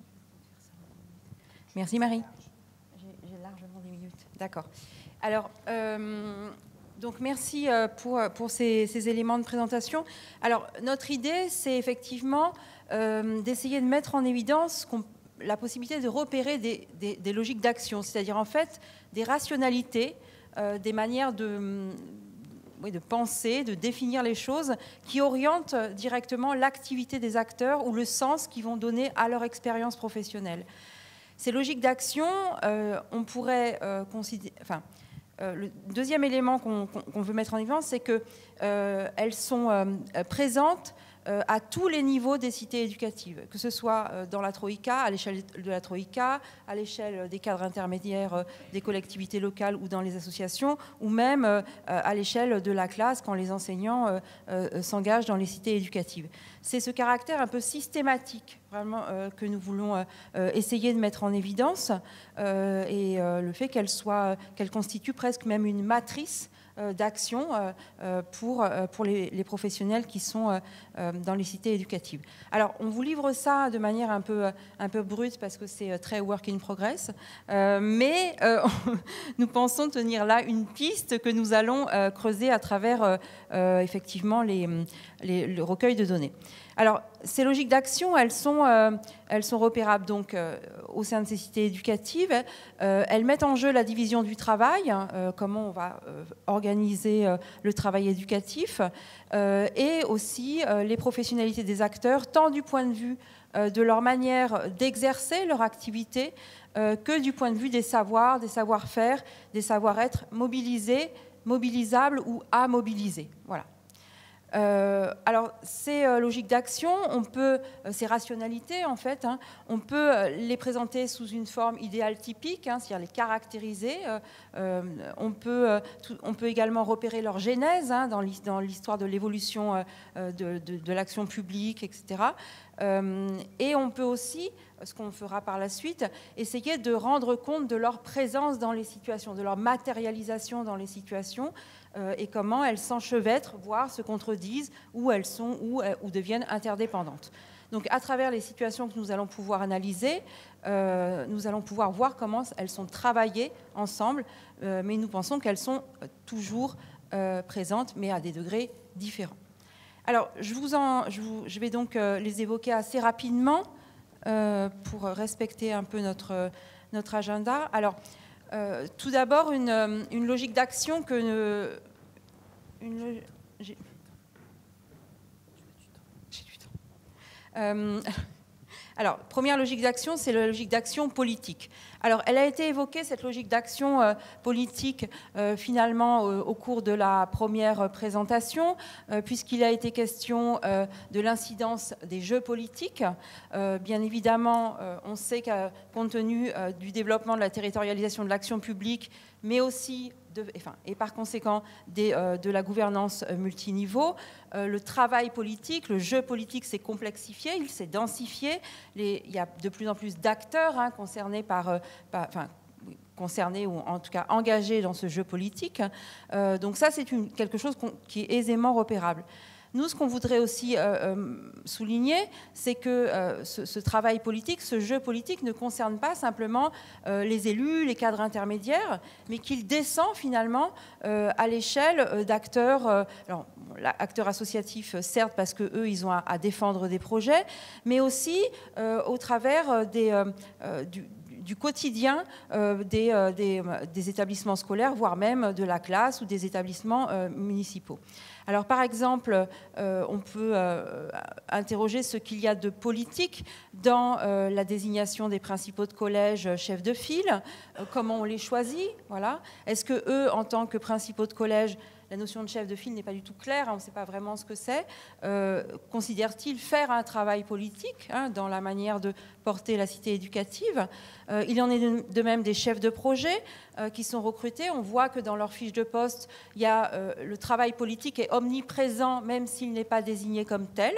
Merci Marie. J'ai largement dix minutes. D'accord. Alors, euh, donc merci pour, pour ces, ces éléments de présentation. Alors, notre idée, c'est effectivement euh, d'essayer de mettre en évidence qu'on la possibilité de repérer des, des, des logiques d'action, c'est-à-dire en fait des rationalités, euh, des manières de, oui, de penser, de définir les choses qui orientent directement l'activité des acteurs ou le sens qu'ils vont donner à leur expérience professionnelle. Ces logiques d'action, euh, on pourrait euh, considérer... Enfin, euh, le deuxième élément qu'on qu'on veut mettre en évidence, c'est qu'elles euh, sont euh, présentes euh, à tous les niveaux des cités éducatives, que ce soit euh, dans la Troïka, à l'échelle de la Troïka, à l'échelle des cadres intermédiaires euh, des collectivités locales ou dans les associations, ou même euh, à l'échelle de la classe quand les enseignants euh, euh, s'engagent dans les cités éducatives. C'est ce caractère un peu systématique vraiment euh, que nous voulons euh, essayer de mettre en évidence euh, et euh, le fait qu'elle soit, qu'elle constitue presque même une matrice euh, d'action euh, pour, pour les, les professionnels qui sont euh, dans les cités éducatives. Alors, on vous livre ça de manière un peu, un peu brute parce que c'est très work in progress, euh, mais euh, nous pensons tenir là une piste que nous allons euh, creuser à travers euh, euh, effectivement les, les, le recueil de données. Alors, ces logiques d'action, elles sont, euh, elles sont repérables donc, euh, au sein de ces cités éducatives. Euh, elles mettent en jeu la division du travail, hein, euh, comment on va euh, organiser euh, le travail éducatif, euh, et aussi euh, les professionnalités des acteurs, tant du point de vue euh, de leur manière d'exercer leur activité, euh, que du point de vue des savoirs, des savoir-faire, des savoir-être mobilisés, mobilisables ou à mobiliser. Voilà. Euh, alors, ces euh, logiques d'action, on peut, euh, ces rationalités, en fait, hein, on peut euh, les présenter sous une forme idéale typique, hein, c'est-à-dire les caractériser. Euh, euh, on, peut, euh, tout, on peut également repérer leur genèse hein, dans l'histoire de l'évolution euh, de, de, de l'action publique, et cetera. Euh, et on peut aussi, ce qu'on fera par la suite, essayer de rendre compte de leur présence dans les situations, de leur matérialisation dans les situations, euh, et comment elles s'enchevêtrent, voire se contredisent, où elles sont, ou, ou deviennent interdépendantes. Donc, à travers les situations que nous allons pouvoir analyser, euh, nous allons pouvoir voir comment elles sont travaillées ensemble, euh, mais nous pensons qu'elles sont toujours euh, présentes, mais à des degrés différents. Alors, je, vous en, je, vous, je vais donc euh, les évoquer assez rapidement euh, pour respecter un peu notre, notre agenda. Alors, euh, tout d'abord, une, une logique d'action que... Euh, une, j'ai, j'ai du temps. Euh, alors, première logique d'action, c'est la logique d'action politique. Alors, elle a été évoquée, cette logique d'action euh, politique, euh, finalement, euh, au cours de la première présentation, euh, puisqu'il a été question euh, de l'incidence des jeux politiques. Euh, bien évidemment, euh, on sait qu'à compte tenu euh, du développement de la territorialisation de l'action publique, mais aussi, de, enfin, et par conséquent, des, euh, de la gouvernance multiniveau, euh, le travail politique, le jeu politique s'est complexifié, il s'est densifié. Les, il y a de plus en plus d'acteurs hein, concernés par... Euh, Pas, enfin, concernés ou en tout cas engagés dans ce jeu politique. Euh, donc ça, c'est une, quelque chose qui est aisément repérable. Nous, ce qu'on voudrait aussi euh, euh, souligner, c'est que euh, ce, ce travail politique, ce jeu politique ne concerne pas simplement euh, les élus, les cadres intermédiaires, mais qu'il descend finalement euh, à l'échelle d'acteurs, euh, alors, acteurs associatifs, certes, parce qu'eux, ils ont à, à défendre des projets, mais aussi euh, au travers des, euh, du, du quotidien euh, des, euh, des, des établissements scolaires, voire même de la classe ou des établissements euh, municipaux. Alors, par exemple, euh, on peut euh, interroger ce qu'il y a de politique dans euh, la désignation des principaux de collège chefs de file, euh, comment on les choisit, voilà. Est-ce que eux, en tant que principaux de collège, la notion de chef de file n'est pas du tout claire, hein, on ne sait pas vraiment ce que c'est. Euh, considèrent-ils faire un travail politique hein, dans la manière de porter la cité éducative? euh, Il en est de, de même des chefs de projet euh, qui sont recrutés. On voit que dans leur fiche de poste, il y a, euh, le travail politique est omniprésent, même s'il n'est pas désigné comme tel.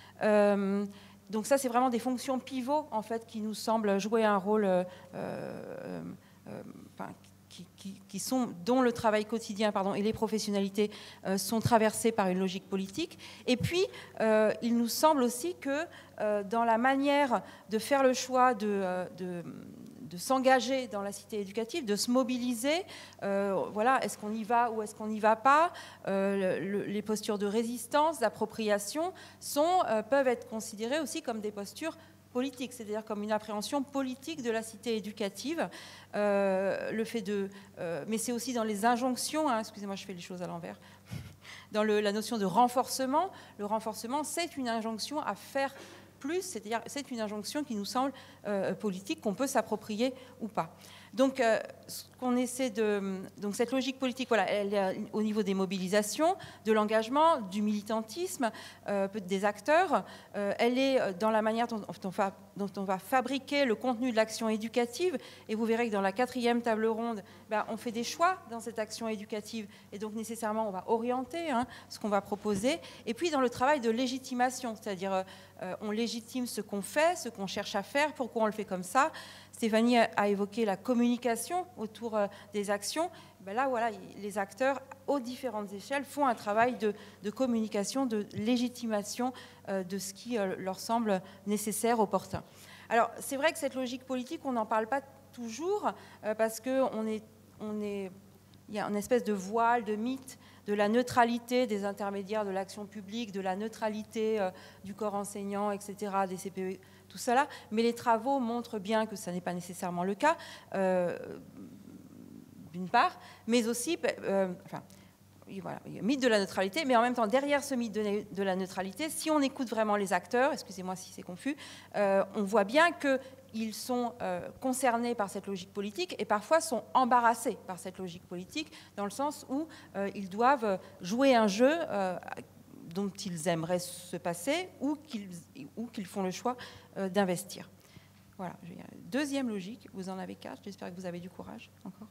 Euh, donc ça, c'est vraiment des fonctions pivots en fait, qui nous semblent jouer un rôle... Euh, euh, euh, enfin, Qui, qui, qui sont, dont le travail quotidien pardon, et les professionnalités euh, sont traversés par une logique politique. Et puis, euh, il nous semble aussi que euh, dans la manière de faire le choix de, euh, de, de s'engager dans la cité éducative, de se mobiliser, euh, voilà, est-ce qu'on y va ou est-ce qu'on n'y va pas, euh, le, les postures de résistance, d'appropriation sont, euh, peuvent être considérées aussi comme des postures politique, c'est-à-dire comme une appréhension politique de la cité éducative. Euh, le fait de, euh, mais c'est aussi dans les injonctions, hein, excusez-moi, je fais les choses à l'envers, dans le, la notion de renforcement. Le renforcement, c'est une injonction à faire plus, c'est-à-dire c'est une injonction qui nous semble euh, politique, qu'on peut s'approprier ou pas. Donc, euh, ce qu'on essaie de, donc cette logique politique, voilà, elle est au niveau des mobilisations, de l'engagement, du militantisme, euh, des acteurs. Euh, elle est dans la manière dont on, va, dont on va fabriquer le contenu de l'action éducative. Et vous verrez que dans la quatrième table ronde, ben, on fait des choix dans cette action éducative. Et donc, nécessairement, on va orienter hein, ce qu'on va proposer. Et puis, dans le travail de légitimation, c'est-à-dire euh, on légitime ce qu'on fait, ce qu'on cherche à faire, pourquoi on le fait comme ça. Stéphanie a évoqué la communication autour des actions. Ben là, voilà, les acteurs, aux différentes échelles, font un travail de, de communication, de légitimation euh, de ce qui euh, leur semble nécessaire, opportun. Alors, c'est vrai que cette logique politique, on n'en parle pas toujours, euh, parce qu'on est, on est, il y a une espèce de voile, de mythe, de la neutralité des intermédiaires de l'action publique, de la neutralité euh, du corps enseignant, et cetera, des C P E, tout cela, mais les travaux montrent bien que ça n'est pas nécessairement le cas, euh, d'une part, mais aussi, euh, enfin, voilà, il y a le mythe de la neutralité, mais en même temps, derrière ce mythe de, de la neutralité, si on écoute vraiment les acteurs, excusez-moi si c'est confus, euh, on voit bien qu'ils sont euh, concernés par cette logique politique et parfois sont embarrassés par cette logique politique, dans le sens où euh, ils doivent jouer un jeu euh, dont ils aimeraient se passer ou qu'ils, ou qu'ils font le choix euh, d'investir. Voilà. Deuxième logique, vous en avez quatre, j'espère que vous avez du courage encore.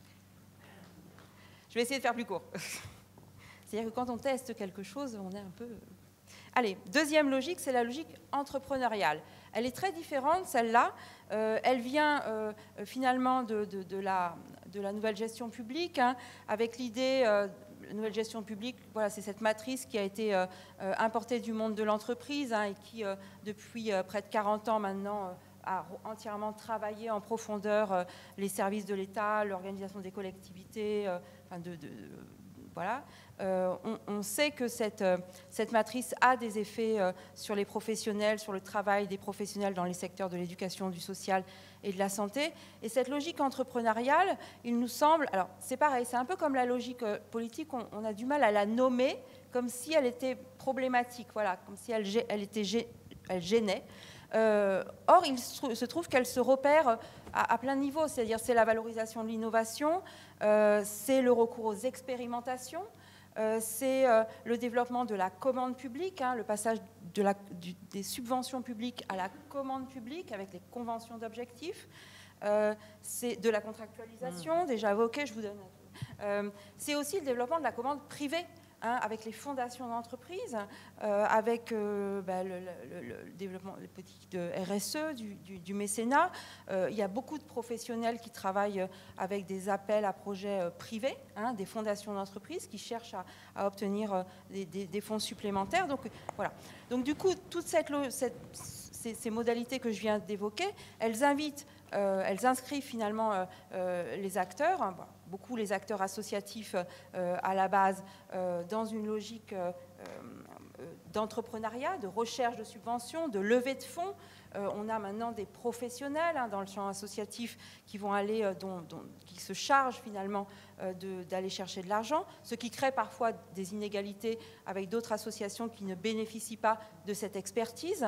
Je vais essayer de faire plus court. C'est-à-dire que quand on teste quelque chose, on est un peu... Allez, deuxième logique, c'est la logique entrepreneuriale. Elle est très différente, celle-là. Euh, elle vient euh, finalement de, de, de, la, de la nouvelle gestion publique, hein, avec l'idée... Euh, La nouvelle gestion publique, voilà, c'est cette matrice qui a été euh, euh, importée du monde de l'entreprise hein, et qui, euh, depuis euh, près de quarante ans maintenant, euh, a entièrement travaillé en profondeur euh, les services de l'État, l'organisation des collectivités, euh, enfin de, de, de, voilà. Euh, on, on sait que cette, euh, cette matrice a des effets euh, sur les professionnels, sur le travail des professionnels dans les secteurs de l'éducation, du social et de la santé. Et cette logique entrepreneuriale, il nous semble... Alors, c'est pareil, c'est un peu comme la logique euh, politique, on, on a du mal à la nommer comme si elle était problématique, voilà, comme si elle, elle, était, elle gênait. Euh, or, il se trouve qu'elle se repère à, à plein de niveaux, c'est-à-dire c'est la valorisation de l'innovation, euh, c'est le recours aux expérimentations, Euh, c'est euh, le développement de la commande publique, hein, le passage de la, du, des subventions publiques à la commande publique avec les conventions d'objectifs. Euh, c'est de la contractualisation, mmh. déjà évoqué, je vous donne. Euh, c'est aussi le développement de la commande privée, hein, avec les fondations d'entreprise, euh, avec euh, bah, le, le, le développement des politiques de R S E, du, du, du mécénat. Euh, il y a beaucoup de professionnels qui travaillent avec des appels à projets euh, privés, hein, des fondations d'entreprise qui cherchent à, à obtenir euh, des, des, des fonds supplémentaires. Donc, voilà. Donc du coup, toutes cette, cette, ces, ces modalités que je viens d'évoquer, elles invitent, euh, elles inscrivent finalement euh, euh, les acteurs, hein, bon, beaucoup les acteurs associatifs euh, à la base, euh, dans une logique euh, euh, d'entrepreneuriat, de recherche de subventions, de levée de fonds. Euh, on a maintenant des professionnels hein, dans le champ associatif qui vont aller, euh, dont, dont, qui se chargent finalement euh, de, d'aller chercher de l'argent, ce qui crée parfois des inégalités avec d'autres associations qui ne bénéficient pas de cette expertise.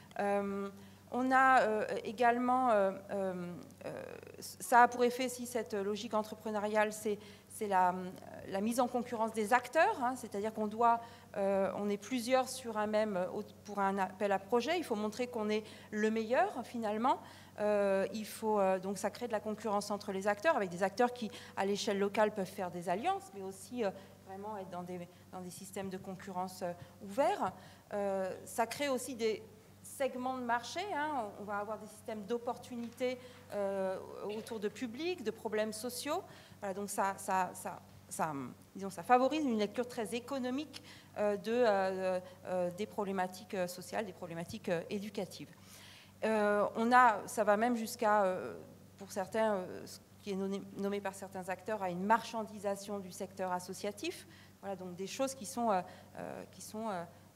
Euh, On a euh, également, euh, euh, ça a pour effet, si cette logique entrepreneuriale, c'est, c'est la, la mise en concurrence des acteurs, hein, c'est-à-dire qu'on doit, euh, on est plusieurs sur un même, pour un appel à projet, il faut montrer qu'on est le meilleur finalement. Euh, il faut, euh, donc ça crée de la concurrence entre les acteurs, avec des acteurs qui, à l'échelle locale, peuvent faire des alliances, mais aussi euh, vraiment être dans des, dans des systèmes de concurrence euh, ouverts. Euh, ça crée aussi des segments de marché, hein, on va avoir des systèmes d'opportunités euh, autour de publics, de problèmes sociaux. Voilà, donc ça, ça, ça, ça, disons, ça favorise une lecture très économique euh, de, euh, euh, des problématiques sociales, des problématiques euh, éducatives. Euh, on a, ça va même jusqu'à, euh, pour certains, euh, ce qui est nommé, nommé par certains acteurs, à une marchandisation du secteur associatif. Voilà, donc des choses qui sont, euh, euh, qui sont euh,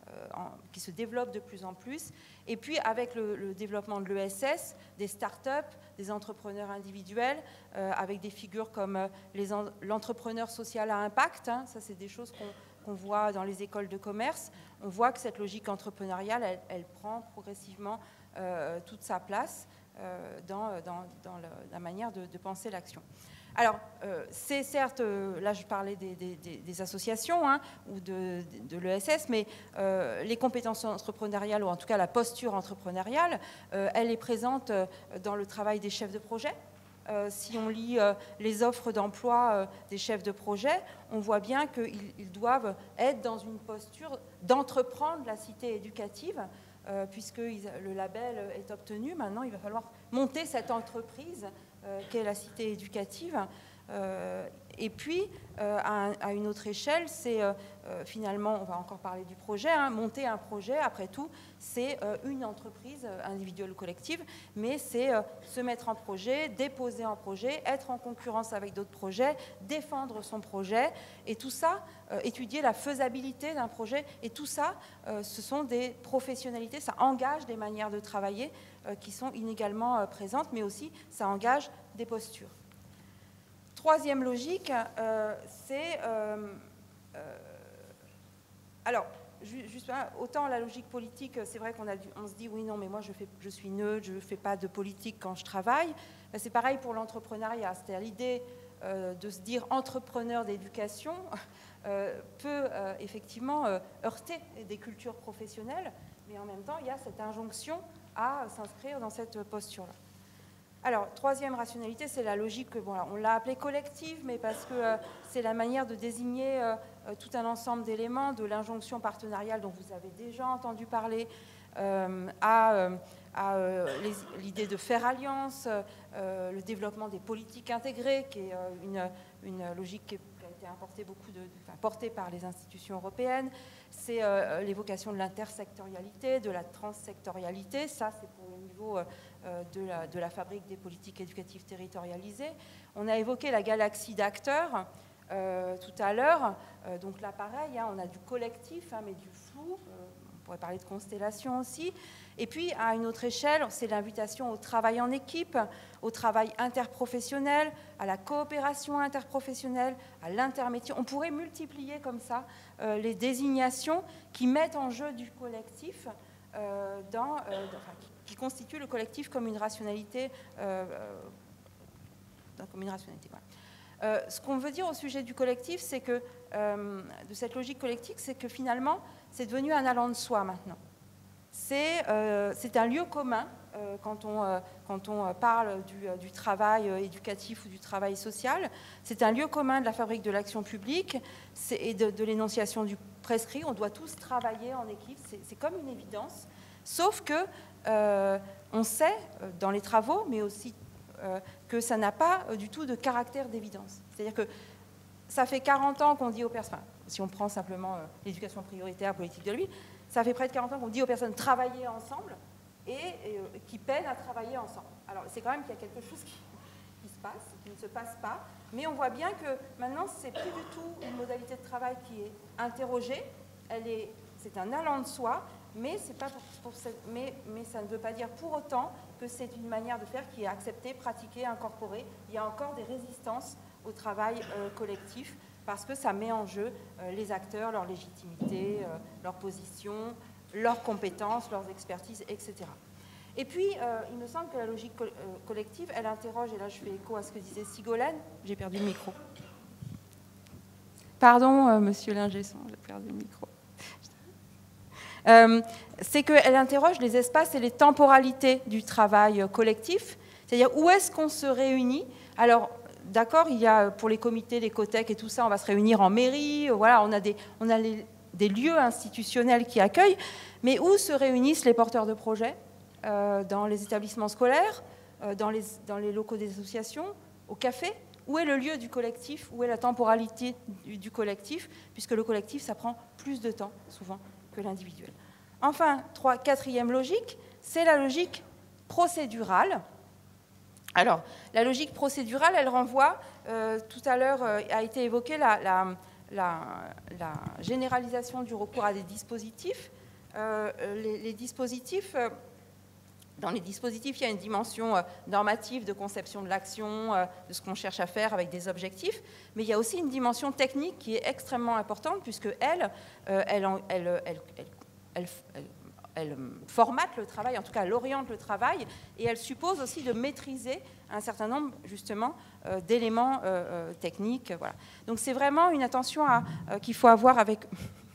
en, qui se développe de plus en plus. Et puis avec le, le développement de l'E S S, des start-up, des entrepreneurs individuels, euh, avec des figures comme euh, l'entrepreneur social à impact, hein, ça c'est des choses qu'on qu'on voit dans les écoles de commerce. On voit que cette logique entrepreneuriale, elle, elle prend progressivement euh, toute sa place euh, dans, dans, dans le, la manière de, de penser l'action. Alors, euh, c'est certes, euh, là je parlais des, des, des associations hein, ou de, de l'E S S, mais euh, les compétences entrepreneuriales, ou en tout cas la posture entrepreneuriale, euh, elle est présente euh, dans le travail des chefs de projet. Euh, si on lit euh, les offres d'emploi euh, des chefs de projet, on voit bien qu'ils ils doivent être dans une posture d'entreprendre la cité éducative, euh, puisque ils, le label est obtenu. Maintenant, il va falloir monter cette entreprise Euh, qu'est la cité éducative. Euh, et puis, euh, à, à une autre échelle, c'est euh, euh, finalement, on va encore parler du projet, hein, monter un projet, après tout, c'est euh, une entreprise individuelle ou collective, mais c'est euh, se mettre en projet, déposer en projet, être en concurrence avec d'autres projets, défendre son projet, et tout ça, euh, étudier la faisabilité d'un projet, et tout ça, euh, ce sont des professionnalités, ça engage des manières de travailler euh, qui sont inégalement euh, présentes, mais aussi ça engage des postures. Troisième logique, euh, c'est... Euh, euh, alors, juste, autant la logique politique, c'est vrai qu'on a dû, on se dit, oui, non, mais moi, je, fais, je suis neutre, je ne fais pas de politique quand je travaille. C'est pareil pour l'entrepreneuriat. C'est-à-dire l'idée euh, de se dire entrepreneur d'éducation euh, peut euh, effectivement euh, heurter des cultures professionnelles, mais en même temps, il y a cette injonction à s'inscrire dans cette posture-là. Alors, troisième rationalité, c'est la logique, bon, on l'a appelée collective, mais parce que euh, c'est la manière de désigner euh, tout un ensemble d'éléments de l'injonction partenariale dont vous avez déjà entendu parler, euh, à, euh, à euh, l'idée de faire alliance, euh, le développement des politiques intégrées, qui est euh, une, une logique qui a été importée, beaucoup de, enfin, portée par les institutions européennes. C'est euh, l'évocation de l'intersectorialité, de la transsectorialité, ça c'est pour le niveau... Euh, De la, de la fabrique des politiques éducatives territorialisées. On a évoqué la galaxie d'acteurs euh, tout à l'heure. Euh, donc là, pareil, hein, on a du collectif, hein, mais du flou. Euh, on pourrait parler de constellation aussi. Et puis, à une autre échelle, c'est l'invitation au travail en équipe, au travail interprofessionnel, à la coopération interprofessionnelle, à l'intermétier. On pourrait multiplier comme ça euh, les désignations qui mettent en jeu du collectif euh, dans... Euh, dans enfin, qui constitue le collectif comme une rationalité. Euh, euh, comme une rationalité voilà. euh, ce qu'on veut dire au sujet du collectif, c'est que, euh, de cette logique collective, c'est que finalement, c'est devenu un allant de soi maintenant. C'est euh, un lieu commun euh, quand, on, euh, quand on parle du, du travail éducatif ou du travail social. C'est un lieu commun de la fabrique de l'action publique et de, de l'énonciation du prescrit. On doit tous travailler en équipe, c'est comme une évidence. Sauf que euh, on sait euh, dans les travaux, mais aussi euh, que ça n'a pas euh, du tout de caractère d'évidence. C'est-à-dire que ça fait quarante ans qu'on dit aux personnes, si on prend simplement euh, l'éducation prioritaire, politique de lui, ça fait près de quarante ans qu'on dit aux personnes travailler ensemble et, et euh, qui peinent à travailler ensemble. Alors c'est quand même qu'il y a quelque chose qui, qui se passe, qui ne se passe pas, mais on voit bien que maintenant c'est plus du tout une modalité de travail qui est interrogée, elle est, c'est un allant de soi. Mais, pas pour, pour cette, mais, mais ça ne veut pas dire pour autant que c'est une manière de faire qui est acceptée, pratiquée, incorporée. Il y a encore des résistances au travail euh, collectif parce que ça met en jeu euh, les acteurs, leur légitimité, euh, leur position, leurs compétences, leurs expertises, et cetera. Et puis, euh, il me semble que la logique co euh, collective, elle interroge, et là je fais écho à ce que disait Sigolène, j'ai perdu le micro. Pardon, euh, monsieur l'ingé-son, j'ai perdu le micro. Euh, c'est qu'elle interroge les espaces et les temporalités du travail collectif, c'est-à-dire où est-ce qu'on se réunit. Alors, d'accord, il y a pour les comités, les COTEC et tout ça, on va se réunir en mairie, voilà, on a des, on a les, des lieux institutionnels qui accueillent, mais où se réunissent les porteurs de projets euh, dans les établissements scolaires, euh, dans, les, dans les locaux des associations, au café. Où est le lieu du collectif? Où est la temporalité du, du collectif? Puisque le collectif, ça prend plus de temps, souvent, que l'individuel. Enfin, trois, quatrième logique, c'est la logique procédurale. Alors, la logique procédurale, elle renvoie, euh, tout à l'heure euh, a été évoquée la, la, la, la généralisation du recours à des dispositifs. Euh, les, les dispositifs, euh, dans les dispositifs, il y a une dimension euh, normative de conception de l'action, euh, de ce qu'on cherche à faire avec des objectifs, mais il y a aussi une dimension technique qui est extrêmement importante, puisque elle, euh, elle, elle, elle, elle, elle, elle Elle formate le travail, en tout cas elle oriente le travail, et elle suppose aussi de maîtriser un certain nombre justement euh, d'éléments euh, techniques. Voilà. Donc c'est vraiment une attention à, euh, qu'il faut avoir avec,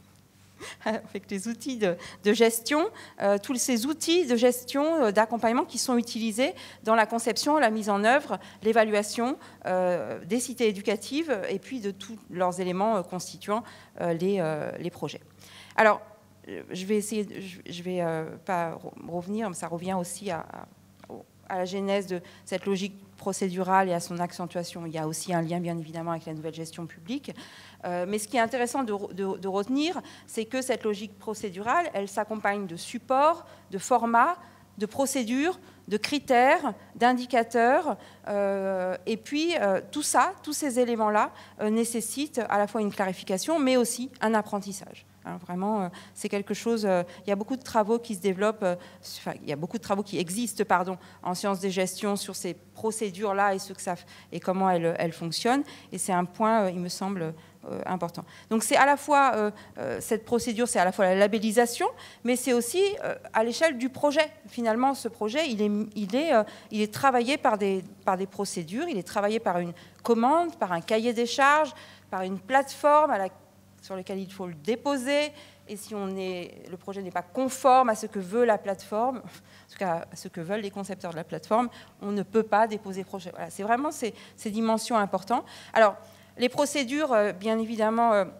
avec les outils de, de gestion, euh, tous ces outils de gestion, euh, d'accompagnement qui sont utilisés dans la conception, la mise en œuvre, l'évaluation euh, des cités éducatives et puis de tous leurs éléments euh, constituant euh, les, euh, les projets. Alors, je vais essayer, je vais euh, pas revenir, mais ça revient aussi à, à, à la genèse de cette logique procédurale et à son accentuation. Il y a aussi un lien, bien évidemment, avec la nouvelle gestion publique. Euh, mais ce qui est intéressant de, de, de retenir, c'est que cette logique procédurale, elle s'accompagne de supports, de formats, de procédures, de critères, d'indicateurs, euh, et puis euh, tout ça, tous ces éléments-là euh, nécessitent à la fois une clarification, mais aussi un apprentissage. Hein, vraiment, euh, c'est quelque chose. Euh, il y a beaucoup de travaux qui se développent. Euh, enfin, il y a beaucoup de travaux qui existent, pardon, en sciences de gestion sur ces procédures-là et ce que ça et comment elles, elles fonctionnent. Et c'est un point, euh, il me semble, euh, important. Donc, c'est à la fois euh, euh, cette procédure, c'est à la fois la labellisation, mais c'est aussi euh, à l'échelle du projet. Finalement, ce projet, il est, il est, euh, il est travaillé par des, par des procédures. Il est travaillé par une commande, par un cahier des charges, par une plateforme à la sur lequel il faut le déposer, et si on est, le projet n'est pas conforme à ce que veut la plateforme, en tout cas à ce que veulent les concepteurs de la plateforme, on ne peut pas déposer projet. Voilà, c'est vraiment ces, ces dimensions importantes. Alors, les procédures, euh, bien évidemment, euh,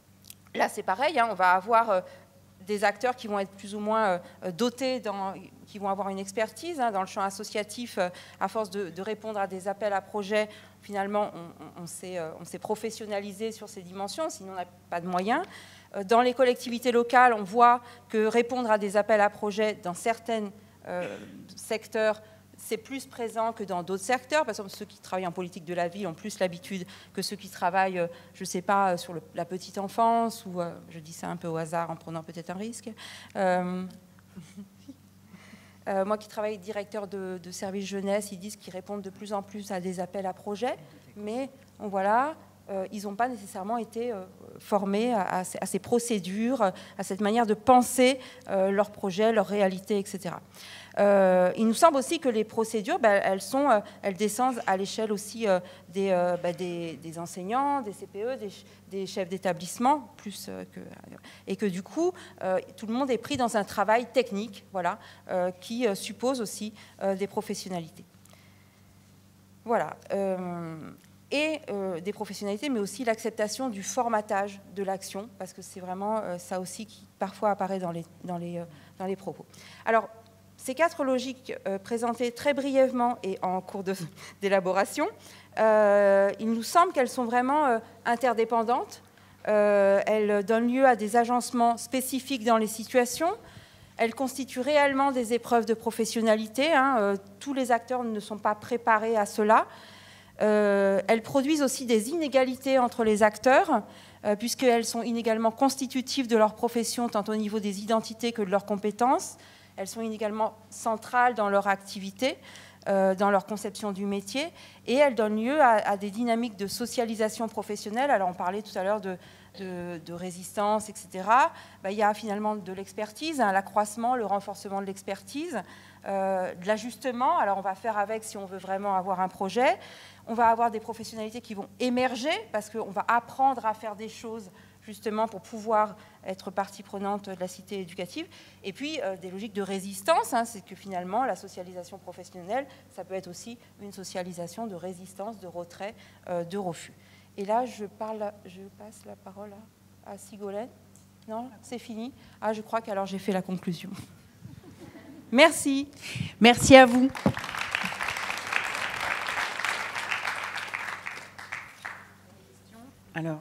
là c'est pareil, hein, on va avoir euh, des acteurs qui vont être plus ou moins euh, dotés, dans, qui vont avoir une expertise hein, dans le champ associatif, euh, à force de, de répondre à des appels à projets. Finalement, on, on, on s'est euh, professionnalisé sur ces dimensions, sinon on n'a pas de moyens. Euh, dans les collectivités locales, on voit que répondre à des appels à projets dans certains euh, secteurs, c'est plus présent que dans d'autres secteurs. Par exemple, ceux qui travaillent en politique de la ville ont plus l'habitude que ceux qui travaillent, euh, je ne sais pas, sur le, la petite enfance, ou euh, je dis ça un peu au hasard en prenant peut-être un risque. Euh, Euh, moi qui travaille directeur de, de service jeunesse, ils disent qu'ils répondent de plus en plus à des appels à projets, mais on, voilà, euh, ils n'ont pas nécessairement été euh, formés à, à, ces, à ces procédures, à cette manière de penser euh, leurs projets, leurs réalités, et cetera. Euh, il nous semble aussi que les procédures, ben, elles, sont, euh, elles descendent à l'échelle aussi euh, des, euh, ben, des, des enseignants, des C P E, des, des chefs d'établissement, plus euh, que, et que du coup, euh, tout le monde est pris dans un travail technique, voilà, euh, qui euh, suppose aussi euh, des professionnalités. Voilà. Euh, et euh, des professionnalités, mais aussi l'acceptation du formatage de l'action, parce que c'est vraiment euh, ça aussi qui parfois apparaît dans les, dans les, euh, dans les propos. Alors, ces quatre logiques euh, présentées très brièvement et en cours d'élaboration, euh, il nous semble qu'elles sont vraiment euh, interdépendantes. Euh, elles donnent lieu à des agencements spécifiques dans les situations. Elles constituent réellement des épreuves de professionnalité. Hein. Euh, tous les acteurs ne sont pas préparés à cela. Euh, elles produisent aussi des inégalités entre les acteurs, euh, puisqu'elles sont inégalement constitutives de leur profession, tant au niveau des identités que de leurs compétences. Elles sont inégalement centrales dans leur activité, euh, dans leur conception du métier, et elles donnent lieu à, à des dynamiques de socialisation professionnelle. Alors on parlait tout à l'heure de, de, de résistance, et cetera. Ben, il y a finalement de l'expertise, hein, l'accroissement, le renforcement de l'expertise, euh, de l'ajustement. Alors on va faire avec si on veut vraiment avoir un projet. On va avoir des professionnalités qui vont émerger, parce qu'on va apprendre à faire des choses justement pour pouvoir être partie prenante de la cité éducative. Et puis, euh, des logiques de résistance, hein, c'est que finalement, la socialisation professionnelle, ça peut être aussi une socialisation de résistance, de retrait, euh, de refus. Et là, je, parle, je passe la parole à, à Sigolène. Non, c'est fini. Ah, je crois qu'alors j'ai fait la conclusion. Merci. Merci à vous. Alors...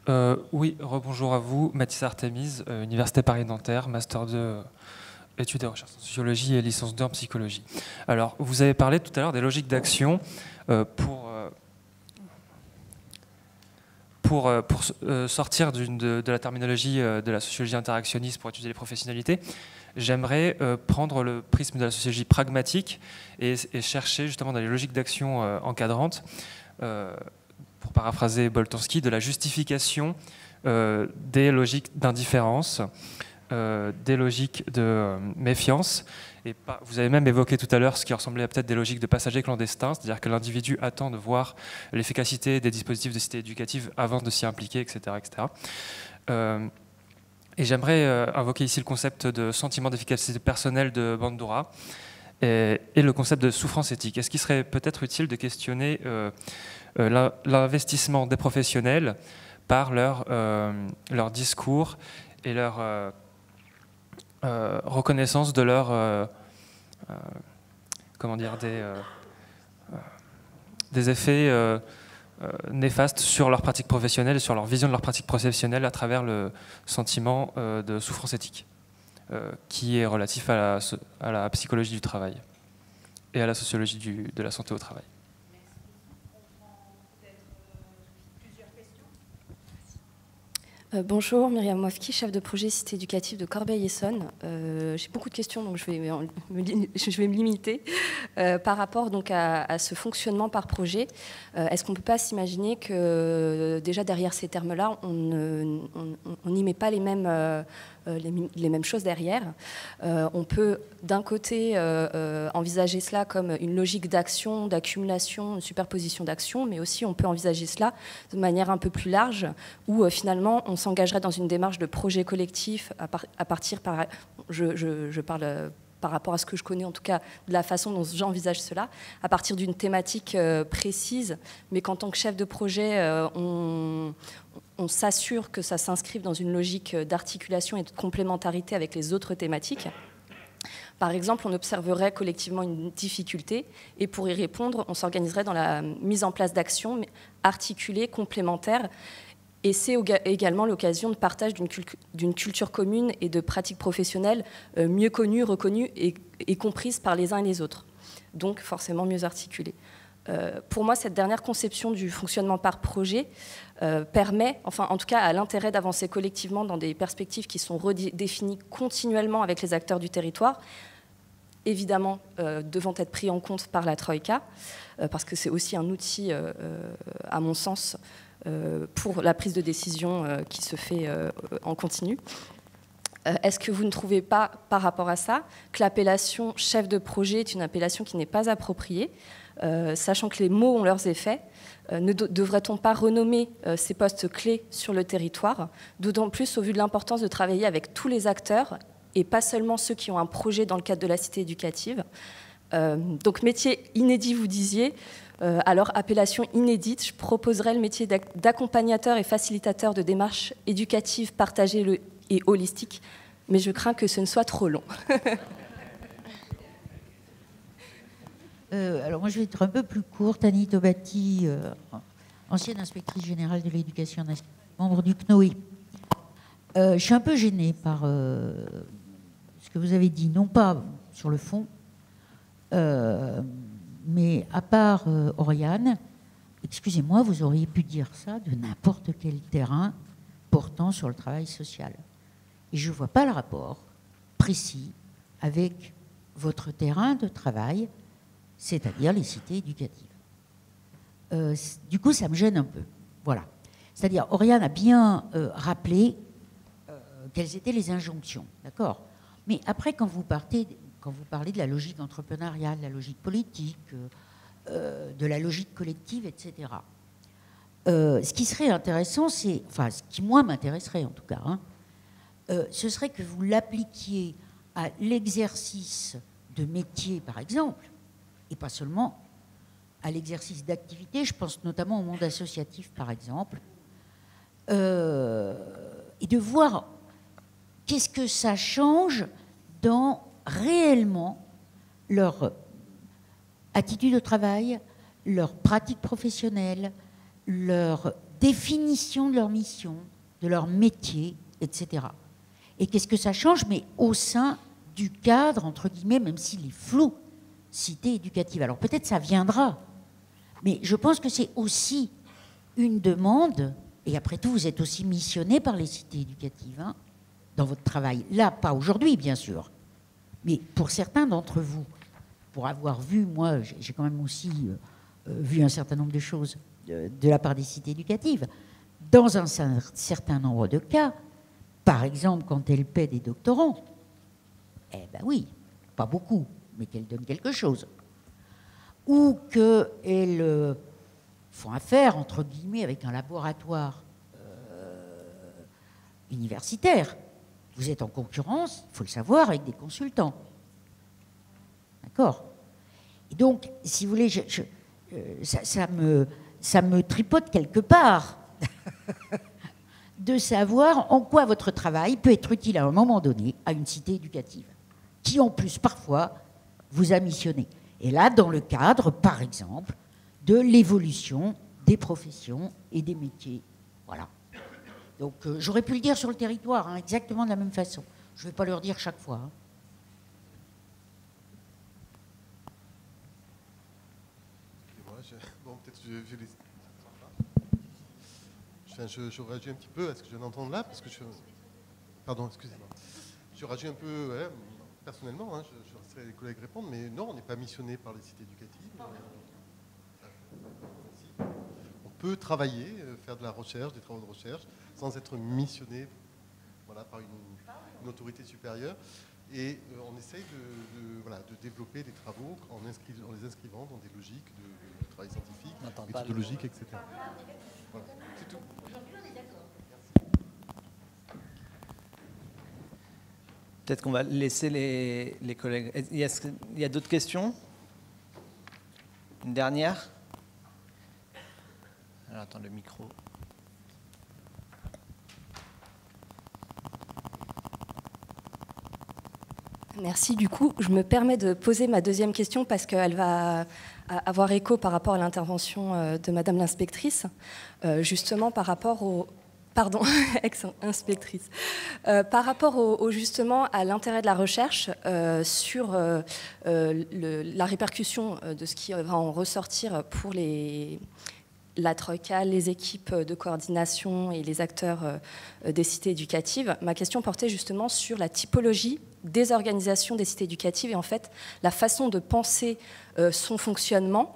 Euh, oui, rebonjour à vous, Mathis Artemise, euh, Université Paris-Nanterre, Master deux, euh, études et recherches en sociologie et licence deux en psychologie. Alors, vous avez parlé tout à l'heure des logiques d'action euh, pour, euh, pour, euh, pour euh, sortir d'une, de, de la terminologie euh, de la sociologie interactionniste pour étudier les professionnalités. J'aimerais euh, prendre le prisme de la sociologie pragmatique et, et chercher justement dans les logiques d'action euh, encadrantes, euh, pour paraphraser Boltanski, de la justification euh, des logiques d'indifférence, euh, des logiques de euh, méfiance. Et pas, vous avez même évoqué tout à l'heure ce qui ressemblait à peut-être des logiques de passagers clandestins, c'est-à-dire que l'individu attend de voir l'efficacité des dispositifs de cité éducative avant de s'y impliquer, et cetera et cetera. Euh, et j'aimerais euh, invoquer ici le concept de sentiment d'efficacité personnelle de Bandura et, et le concept de souffrance éthique. Est-ce qu'il serait peut-être utile de questionner euh, euh, l'investissement des professionnels par leur, euh, leur discours et leur euh, euh, reconnaissance de leur euh, euh, comment dire des, euh, euh, des effets euh, euh, néfastes sur leur pratique professionnelle et sur leur vision de leur pratique professionnelle à travers le sentiment euh, de souffrance éthique euh, qui est relatif à la, à la psychologie du travail et à la sociologie du, de la santé au travail. Euh, bonjour, Myriam Wafki, chef de projet Cité éducative de Corbeil-Essonnes. Euh, J'ai beaucoup de questions, donc je vais me, je vais me limiter. Euh, par rapport donc, à, à ce fonctionnement par projet, euh, est-ce qu'on ne peut pas s'imaginer que euh, déjà derrière ces termes-là, on n'y met pas les mêmes... Euh, Les, les mêmes choses derrière. Euh, on peut d'un côté euh, euh, envisager cela comme une logique d'action, d'accumulation, une superposition d'actions, mais aussi on peut envisager cela de manière un peu plus large, où euh, finalement on s'engagerait dans une démarche de projet collectif à, par, à partir, par, je, je, je parle euh, par rapport à ce que je connais en tout cas de la façon dont j'envisage cela, à partir d'une thématique euh, précise, mais qu'en tant que chef de projet, euh, on... on s'assure que ça s'inscrive dans une logique d'articulation et de complémentarité avec les autres thématiques. Par exemple, on observerait collectivement une difficulté et pour y répondre, on s'organiserait dans la mise en place d'actions articulées, complémentaires. Et c'est également l'occasion de partage d'une culture commune et de pratiques professionnelles mieux connues, reconnues et, et comprises par les uns et les autres. Donc forcément mieux articulées. Euh, pour moi, cette dernière conception du fonctionnement par projet euh, permet, enfin en tout cas a l'intérêt d'avancer collectivement dans des perspectives qui sont redéfinies continuellement avec les acteurs du territoire, évidemment euh, devant être pris en compte par la Troïka, euh, parce que c'est aussi un outil, euh, euh, à mon sens, euh, pour la prise de décision euh, qui se fait euh, en continu. Euh, Est-ce que vous ne trouvez pas, par rapport à ça, que l'appellation chef de projet est une appellation qui n'est pas appropriée ? Euh, sachant que les mots ont leurs effets, euh, ne devrait-on pas renommer euh, ces postes clés sur le territoire, d'autant plus au vu de l'importance de travailler avec tous les acteurs et pas seulement ceux qui ont un projet dans le cadre de la cité éducative. Euh, donc métier inédit, vous disiez, euh, alors appellation inédite, je proposerais le métier d'accompagnateur et facilitateur de démarches éducatives partagées et holistiques, mais je crains que ce ne soit trop long. Euh, alors moi je vais être un peu plus courte. Annie Tobati, euh, ancienne inspectrice générale de l'éducation nationale, membre du C N O E. Euh, je suis un peu gênée par euh, ce que vous avez dit, non pas sur le fond, euh, mais à part euh, Oriane, excusez-moi, vous auriez pu dire ça de n'importe quel terrain portant sur le travail social. Et je ne vois pas le rapport précis avec votre terrain de travail, c'est-à-dire les cités éducatives. Euh, du coup, ça me gêne un peu. Voilà. C'est-à-dire, Oriane a bien euh, rappelé euh, quelles étaient les injonctions, d'accord ? Mais après, quand vous, partez, quand vous parlez de la logique entrepreneuriale, de la logique politique, euh, de la logique collective, et cetera, euh, ce qui serait intéressant, c'est, enfin, ce qui moi m'intéresserait en tout cas, hein, euh, ce serait que vous l'appliquiez à l'exercice de métier, par exemple, et pas seulement à l'exercice d'activité, je pense notamment au monde associatif, par exemple, euh, et de voir qu'est-ce que ça change dans réellement leur attitude au travail, leur pratique professionnelle, leur définition de leur mission, de leur métier, et cetera. Et qu'est-ce que ça change? Mais au sein du cadre, entre guillemets, même s'il est flou, cité éducative. Alors peut-être ça viendra, mais je pense que c'est aussi une demande, et après tout, vous êtes aussi missionné par les cités éducatives, hein, dans votre travail. Là, pas aujourd'hui, bien sûr, mais pour certains d'entre vous, pour avoir vu, moi, j'ai quand même aussi euh, vu un certain nombre de choses de, de la part des cités éducatives, dans un certain nombre de cas, par exemple, quand elles paient des doctorants, eh ben oui, pas beaucoup, mais qu'elles donnent quelque chose. Ou qu'elles euh, font affaire, entre guillemets, avec un laboratoire euh, universitaire. Vous êtes en concurrence, il faut le savoir, avec des consultants. D'accord? Et donc, si vous voulez, je, je, euh, ça, ça, me, ça me tripote quelque part de savoir en quoi votre travail peut être utile à un moment donné à une cité éducative, qui en plus, parfois, vous a missionné. Et là, dans le cadre, par exemple, de l'évolution des professions et des métiers. Voilà. Donc, euh, j'aurais pu le dire sur le territoire, hein, exactement de la même façon. Je ne vais pas le redire chaque fois. Hein. Excusez-moi, je... bon, peut-être je, je les... Enfin, je, je réagis un petit peu à ce que je viens d'entendre là, parce que je... Pardon, excusez-moi. Je réagis un peu, ouais, personnellement, hein, je, je laisserai les collègues répondre, mais non, on n'est pas missionné par les cités éducatives. On peut travailler, faire de la recherche, des travaux de recherche, sans être missionné, voilà, par une, une autorité supérieure. Et euh, on essaye de, de, voilà, de développer des travaux en, inscri en les inscrivant dans des logiques de, de travail scientifique, méthodologique, et cetera. Voilà, c'est tout. Peut-être qu'on va laisser les, les collègues. Il y a, il y a d'autres questions? Une dernière? Alors, attends, le micro. Merci. Du coup, je me permets de poser ma deuxième question parce qu'elle va avoir écho par rapport à l'intervention de Madame l'inspectrice, justement par rapport au... Pardon, ex-inspectrice. Euh, par rapport au, au, justement à l'intérêt de la recherche euh, sur euh, le, la répercussion de ce qui va en ressortir pour les, la Troïka, les équipes de coordination et les acteurs euh, des cités éducatives, ma question portait justement sur la typologie des organisations des cités éducatives et en fait la façon de penser euh, son fonctionnement.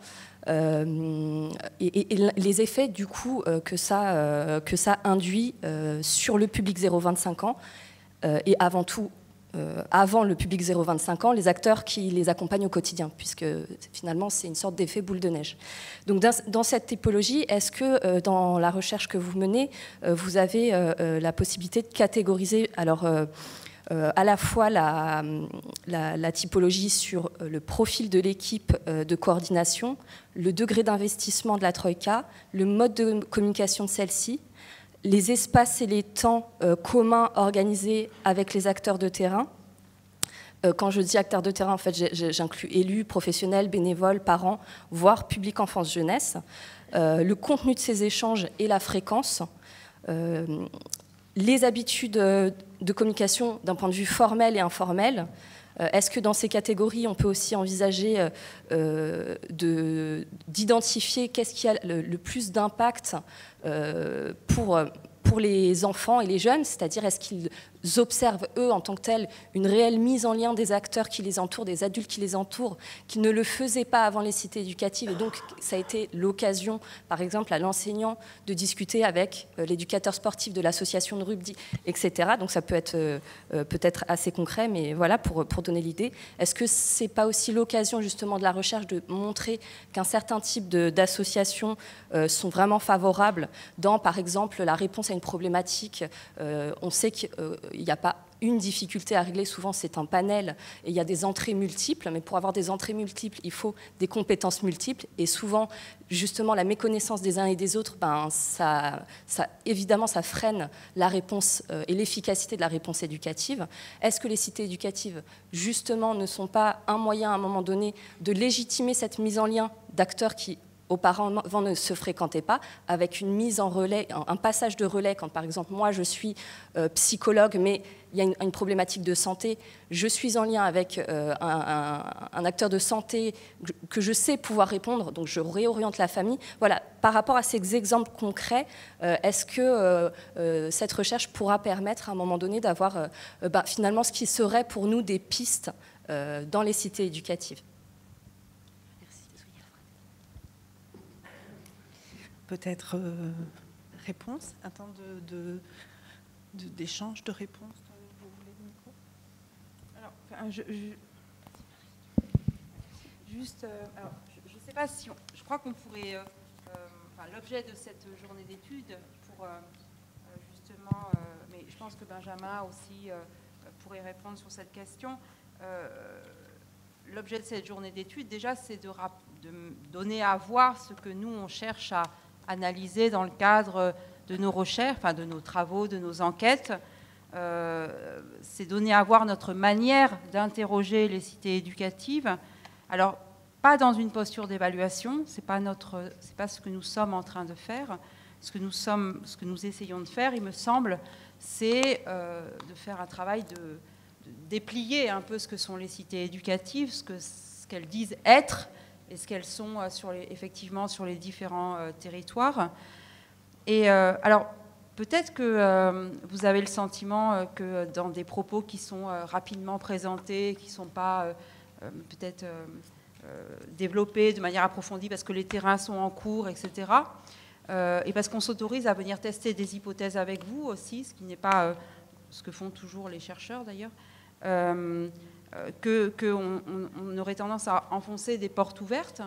Euh, et, et les effets du coup euh, que, ça, euh, que ça induit euh, sur le public zéro vingt-cinq ans euh, et avant tout euh, avant le public zéro vingt-cinq ans, les acteurs qui les accompagnent au quotidien, puisque finalement c'est une sorte d'effet boule de neige. Donc dans, dans cette typologie, est-ce que euh, dans la recherche que vous menez, euh, vous avez euh, la possibilité de catégoriser alors euh, Euh, à la fois la, la, la typologie sur le profil de l'équipe euh, de coordination, le degré d'investissement de la Troïka, le mode de communication de celle-ci, les espaces et les temps euh, communs organisés avec les acteurs de terrain. Euh, quand je dis acteurs de terrain, en fait, j'inclus élus, professionnels, bénévoles, parents, voire public enfance-jeunesse, euh, le contenu de ces échanges et la fréquence, euh, les habitudes de communication d'un point de vue formel et informel. Est-ce que dans ces catégories, on peut aussi envisager euh, d'identifier qu'est-ce qui a le, le plus d'impact euh, pour, pour les enfants et les jeunes, c'est-à-dire est-ce qu'ils observent, eux, en tant que tels, une réelle mise en lien des acteurs qui les entourent, des adultes qui les entourent, qui ne le faisaient pas avant les cités éducatives. Et donc, ça a été l'occasion, par exemple, à l'enseignant de discuter avec euh, l'éducateur sportif de l'association de rugby, et cetera. Donc, ça peut être euh, peut-être assez concret, mais voilà, pour, pour donner l'idée. Est-ce que ce n'est pas aussi l'occasion, justement, de la recherche de montrer qu'un certain type d'associations euh, sont vraiment favorables dans, par exemple, la réponse à une problématique euh, on sait que euh, il n'y a pas une difficulté à régler, souvent c'est un panel et il y a des entrées multiples, mais pour avoir des entrées multiples, il faut des compétences multiples et souvent, justement, la méconnaissance des uns et des autres, ben, ça, ça, évidemment, ça freine la réponse euh, et l'efficacité de la réponse éducative. Est-ce que les cités éducatives, justement, ne sont pas un moyen, à un moment donné, de légitimer cette mise en lien d'acteurs qui auparavant ne se fréquentaient pas, avec une mise en relais, un passage de relais, quand par exemple moi je suis euh, psychologue, mais il y a une, une problématique de santé, je suis en lien avec euh, un, un, un acteur de santé que je sais pouvoir répondre, donc je réoriente la famille. Voilà, par rapport à ces exemples concrets, euh, est-ce que euh, euh, cette recherche pourra permettre à un moment donné d'avoir euh, ben, finalement ce qui serait pour nous des pistes euh, dans les cités éducatives? Peut-être euh, réponse, un temps d'échange, de, de, de réponses. Vous voulez le micro? Alors, enfin, je, je, juste, euh, alors, je ne sais pas si on, je crois qu'on pourrait, euh, enfin, l'objet de cette journée d'études, pour euh, justement, euh, mais je pense que Benjamin aussi euh, pourrait répondre sur cette question. Euh, l'objet de cette journée d'études, déjà, c'est de, de donner à voir ce que nous on cherche à analyser dans le cadre de nos recherches, enfin de nos travaux, de nos enquêtes. Euh, c'est donner à voir notre manière d'interroger les cités éducatives. Alors, pas dans une posture d'évaluation, c'est pas notre, c'est pas ce que nous sommes en train de faire. Ce que nous sommes, ce que nous essayons de faire, il me semble, c'est euh, de faire un travail de, de déplier un peu ce que sont les cités éducatives, ce que, ce qu'elles disent être, et ce qu'elles sont sur les, effectivement sur les différents euh, territoires. Et euh, alors, peut-être que euh, vous avez le sentiment euh, que dans des propos qui sont euh, rapidement présentés, qui ne sont pas euh, euh, peut-être euh, euh, développés de manière approfondie parce que les terrains sont en cours, et cetera, euh, et parce qu'on s'autorise à venir tester des hypothèses avec vous aussi, ce qui n'est pas euh, ce que font toujours les chercheurs d'ailleurs, euh, que qu'on on, on aurait tendance à enfoncer des portes ouvertes.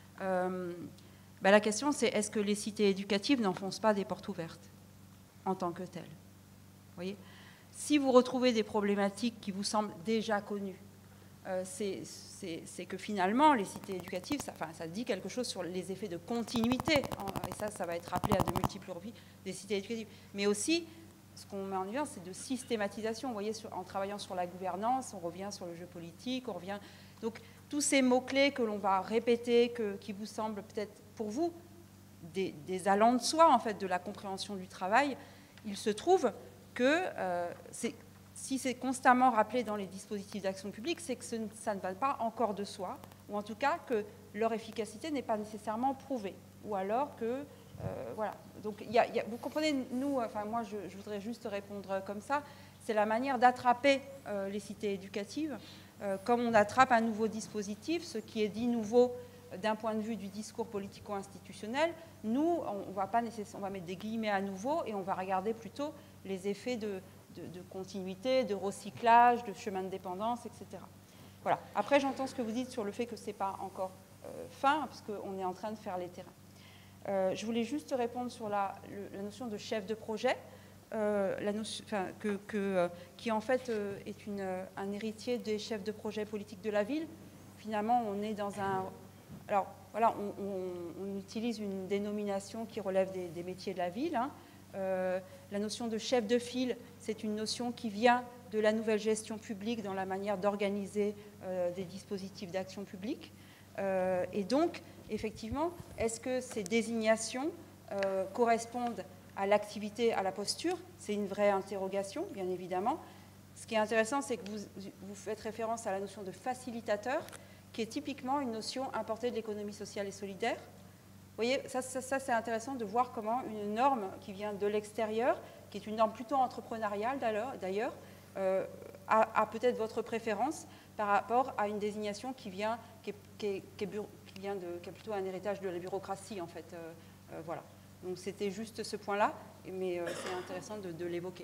Euh, ben la question, c'est est-ce que les cités éducatives n'enfoncent pas des portes ouvertes en tant que telles? Vous voyez, si vous retrouvez des problématiques qui vous semblent déjà connues, euh, c'est, c'est, c'est que finalement, les cités éducatives, ça, enfin, ça dit quelque chose sur les effets de continuité, et ça, ça va être rappelé à de multiples reprises des cités éducatives, mais aussi ce qu'on met en évidence, c'est de systématisation. Vous voyez, sur, en travaillant sur la gouvernance, on revient sur le jeu politique, on revient... Donc, tous ces mots-clés que l'on va répéter, que, qui vous semblent peut-être, pour vous, des, des allants de soi, en fait, de la compréhension du travail, il se trouve que euh, c'est, si c'est constamment rappelé dans les dispositifs d'action publique, c'est que ce, ça ne va pas encore de soi, ou en tout cas que leur efficacité n'est pas nécessairement prouvée, ou alors que... Euh, voilà. Donc, y a, y a, vous comprenez, nous, enfin moi, je, je voudrais juste répondre comme ça. C'est la manière d'attraper euh, les cités éducatives, euh, comme on attrape un nouveau dispositif, ce qui est dit nouveau d'un point de vue du discours politico-institutionnel. Nous, on va pas nécessairement, on va mettre des guillemets à nouveau et on va regarder plutôt les effets de, de, de continuité, de recyclage, de chemin de dépendance, et cetera. Voilà. Après, j'entends ce que vous dites sur le fait que c'est pas encore euh, fin, parce qu'on est en train de faire les terrains. Euh, je voulais juste répondre sur la, le, la notion de chef de projet, euh, la notion, enfin, que, que, euh, qui en fait euh, est une, un héritier des chefs de projet politiques de la ville. Finalement, on est dans un... Alors, voilà, on, on, on utilise une dénomination qui relève des, des métiers de la ville. Hein. Euh, la notion de chef de file, c'est une notion qui vient de la nouvelle gestion publique dans la manière d'organiser euh, des dispositifs d'action publique. Euh, et donc, effectivement, est-ce que ces désignations euh, correspondent à l'activité, à la posture? C'est une vraie interrogation, bien évidemment. Ce qui est intéressant, c'est que vous, vous faites référence à la notion de facilitateur, qui est typiquement une notion importée de l'économie sociale et solidaire. Vous voyez, ça, ça, ça c'est intéressant de voir comment une norme qui vient de l'extérieur, qui est une norme plutôt entrepreneuriale d'ailleurs, euh, a, a peut-être votre préférence par rapport à une désignation qui vient, qui est, qui est, qui est, qui vient de, qui est plutôt un héritage de la bureaucratie, en fait. Euh, euh, voilà. Donc c'était juste ce point-là, mais euh, c'est intéressant de, de l'évoquer.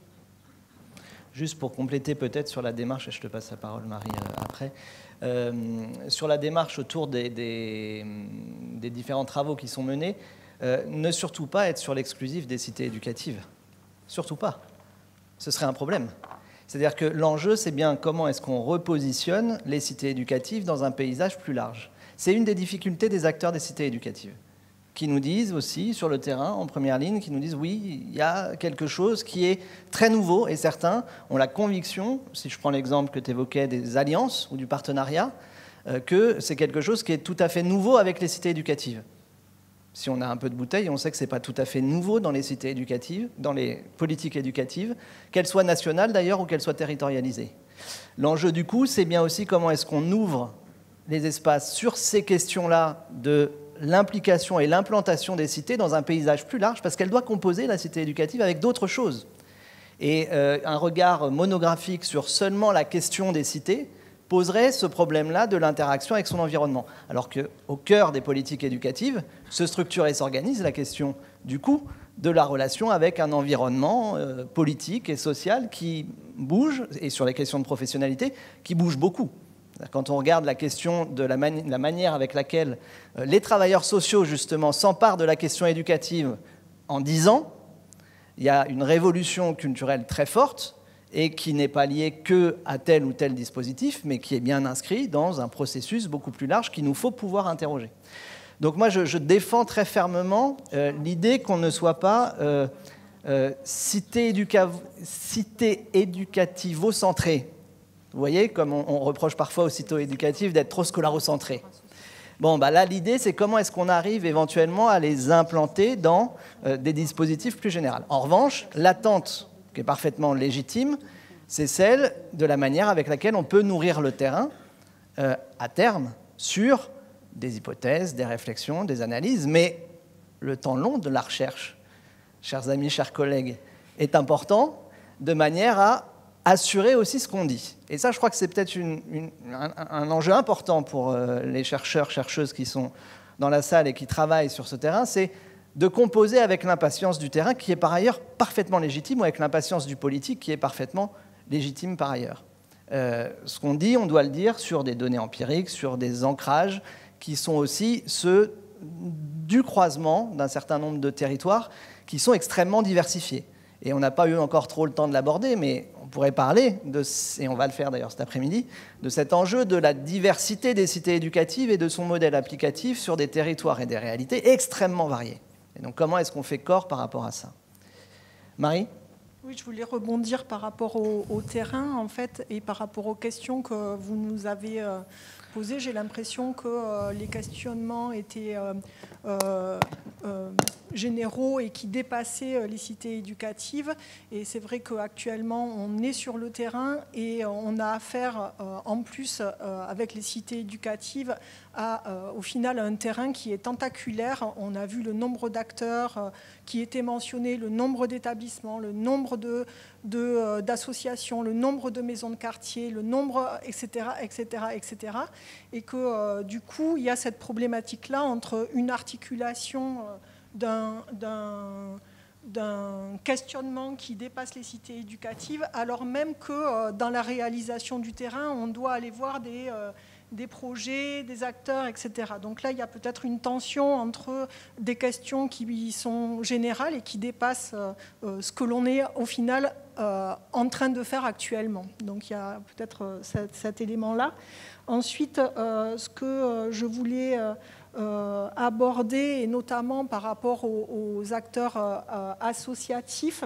Juste pour compléter peut-être sur la démarche, et je te passe la parole Marie euh, après, euh, sur la démarche autour des, des, des différents travaux qui sont menés, euh, ne surtout pas être sur l'exclusif des cités éducatives. Surtout pas. Ce serait un problème. C'est-à-dire que l'enjeu, c'est bien comment est-ce qu'on repositionne les cités éducatives dans un paysage plus large. C'est une des difficultés des acteurs des cités éducatives, qui nous disent aussi, sur le terrain, en première ligne, qui nous disent, oui, il y a quelque chose qui est très nouveau, et certains ont la conviction, si je prends l'exemple que tu évoquais des alliances ou du partenariat, euh, que c'est quelque chose qui est tout à fait nouveau avec les cités éducatives. Si on a un peu de bouteille, on sait que ce n'est pas tout à fait nouveau dans les cités éducatives, dans les politiques éducatives, qu'elles soient nationales d'ailleurs ou qu'elles soient territorialisées. L'enjeu du coup, c'est bien aussi comment est-ce qu'on ouvre les espaces sur ces questions-là de l'implication et l'implantation des cités dans un paysage plus large, parce qu'elle doit composer la cité éducative avec d'autres choses. Et euh, un regard monographique sur seulement la question des cités poserait ce problème-là de l'interaction avec son environnement. Alors qu'au cœur des politiques éducatives se structure et s'organise la question du coup de la relation avec un environnement euh, politique et social qui bouge, et sur les questions de professionnalité, qui bouge beaucoup. Quand on regarde la question de la, mani- la manière avec laquelle euh, les travailleurs sociaux, justement, s'emparent de la question éducative en dix ans, il y a une révolution culturelle très forte, et qui n'est pas lié qu'à tel ou tel dispositif, mais qui est bien inscrit dans un processus beaucoup plus large qu'il nous faut pouvoir interroger. Donc moi, je, je défends très fermement euh, l'idée qu'on ne soit pas euh, euh, cité, éduca- cité éducativo-centrée. Vous voyez, comme on, on reproche parfois aux cités éducatives d'être trop scolarocentrées. Bon, bah là, l'idée, c'est comment est-ce qu'on arrive éventuellement à les implanter dans euh, des dispositifs plus généraux. En revanche, l'attente qui est parfaitement légitime, c'est celle de la manière avec laquelle on peut nourrir le terrain euh, à terme sur des hypothèses, des réflexions, des analyses, mais le temps long de la recherche, chers amis, chers collègues, est important de manière à assurer aussi ce qu'on dit. Et ça, je crois que c'est peut-être une, une, un, un enjeu important pour euh, les chercheurs, chercheuses qui sont dans la salle et qui travaillent sur ce terrain, c'est de composer avec l'impatience du terrain, qui est par ailleurs parfaitement légitime, ou avec l'impatience du politique, qui est parfaitement légitime par ailleurs. Euh, ce qu'on dit, on doit le dire sur des données empiriques, sur des ancrages, qui sont aussi ceux du croisement d'un certain nombre de territoires, qui sont extrêmement diversifiés. Et on n'a pas eu encore trop le temps de l'aborder, mais on pourrait parler, de, et on va le faire d'ailleurs cet après-midi, de cet enjeu de la diversité des cités éducatives et de son modèle applicatif sur des territoires et des réalités extrêmement variées. Et donc, comment est-ce qu'on fait corps par rapport à ça? Marie? Oui, je voulais rebondir par rapport au, au terrain, en fait, et par rapport aux questions que vous nous avez euh, posées. J'ai l'impression que euh, les questionnements étaient euh, euh, euh, généraux et qui dépassaient euh, les cités éducatives. Et c'est vrai qu'actuellement, on est sur le terrain et on a affaire, euh, en plus, euh, avec les cités éducatives, à, euh, au final, un terrain qui est tentaculaire. On a vu le nombre d'acteurs euh, qui étaient mentionnés, le nombre d'établissements, le nombre de, de, euh, d'associations, le nombre de maisons de quartier, le nombre, et cetera, et cetera, et cetera. Et que, euh, du coup, il y a cette problématique-là entre une articulation euh, d'un, d'un, d'un questionnement qui dépasse les cités éducatives, alors même que euh, dans la réalisation du terrain, on doit aller voir des... Euh, des projets, des acteurs, et cetera. Donc là, il y a peut-être une tension entre des questions qui sont générales et qui dépassent euh, ce que l'on est au final euh, en train de faire actuellement. Donc il y a peut-être euh, cet, cet élément-là. Ensuite, euh, ce que euh, je voulais euh, euh, aborder, et notamment par rapport aux, aux acteurs euh, associatifs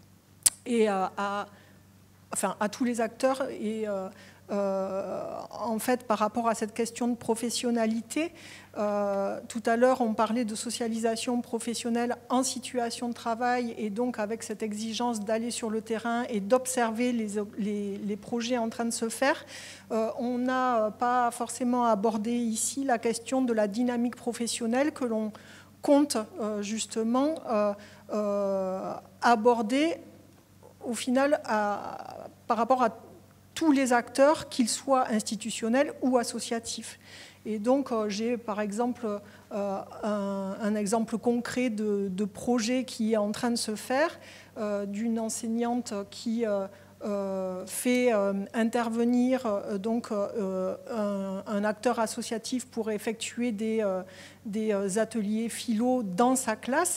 et euh, à, enfin, à tous les acteurs et euh, Euh, en fait, par rapport à cette question de professionnalité, euh, tout à l'heure, on parlait de socialisation professionnelle en situation de travail et donc avec cette exigence d'aller sur le terrain et d'observer les, les, les projets en train de se faire. Euh, on n'a pas forcément abordé ici la question de la dynamique professionnelle que l'on compte euh, justement euh, euh, aborder au final à, par rapport à tous les acteurs, qu'ils soient institutionnels ou associatifs. Et donc, euh, j'ai par exemple euh, un, un exemple concret de, de projet qui est en train de se faire, euh, d'une enseignante qui euh, euh, fait euh, intervenir euh, donc, euh, un, un acteur associatif pour effectuer des, euh, des ateliers philo dans sa classe.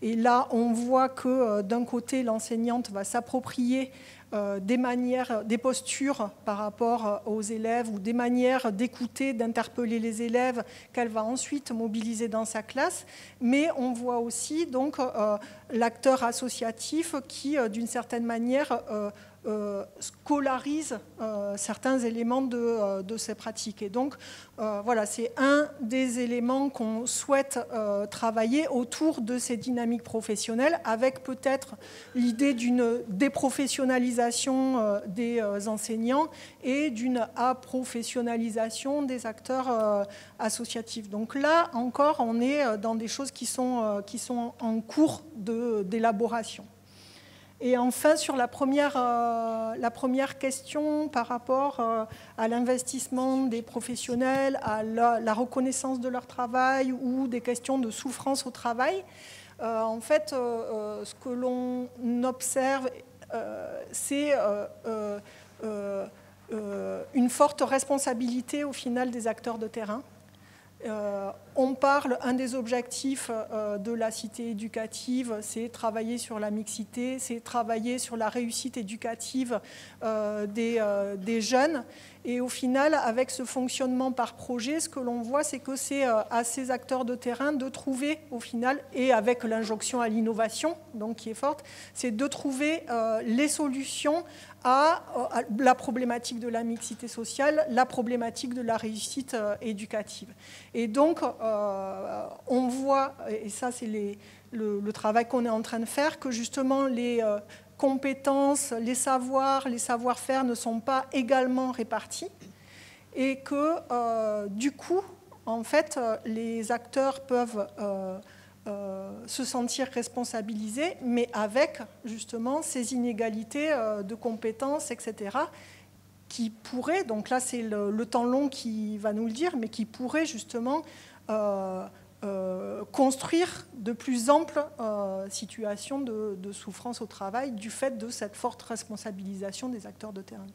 Et là, on voit que euh, d'un côté, l'enseignante va s'approprier euh, des manières, des postures par rapport aux élèves ou des manières d'écouter, d'interpeller les élèves qu'elle va ensuite mobiliser dans sa classe. Mais on voit aussi donc euh, l'acteur associatif qui, euh, d'une certaine manière, euh, Euh, scolarise euh, certains éléments de, euh, de ces pratiques. Et donc, euh, voilà, c'est un des éléments qu'on souhaite euh, travailler autour de ces dynamiques professionnelles, avec peut-être l'idée d'une déprofessionnalisation euh, des euh, enseignants et d'une aprofessionnalisation des acteurs euh, associatifs. Donc là, encore, on est dans des choses qui sont, euh, qui sont en cours de, d'élaboration. Et enfin, sur la première, euh, la première question par rapport euh, à l'investissement des professionnels, à la, la reconnaissance de leur travail ou des questions de souffrance au travail, euh, en fait, euh, ce que l'on observe, euh, c'est euh, euh, euh, une forte responsabilité au final des acteurs de terrain. Euh, on parle, un des objectifs euh, de la cité éducative, c'est travailler sur la mixité, c'est travailler sur la réussite éducative euh, des, euh, des jeunes. Et au final, avec ce fonctionnement par projet, ce que l'on voit, c'est que c'est euh, à ces acteurs de terrain de trouver, au final, et avec l'injonction à l'innovation, donc qui est forte, c'est de trouver euh, les solutions à, à la problématique de la mixité sociale, la problématique de la réussite euh, éducative. Et donc, euh, on voit, et ça c'est les, le, le travail qu'on est en train de faire, que justement les euh, compétences, les savoirs, les savoir-faire ne sont pas également répartis et que euh, du coup, en fait, les acteurs peuvent euh, euh, se sentir responsabilisés, mais avec justement ces inégalités euh, de compétences, et cetera, qui pourraient, donc là c'est le, le temps long qui va nous le dire, mais qui pourraient justement euh, euh, construire de plus amples euh, situations de, de souffrance au travail du fait de cette forte responsabilisation des acteurs de terrain.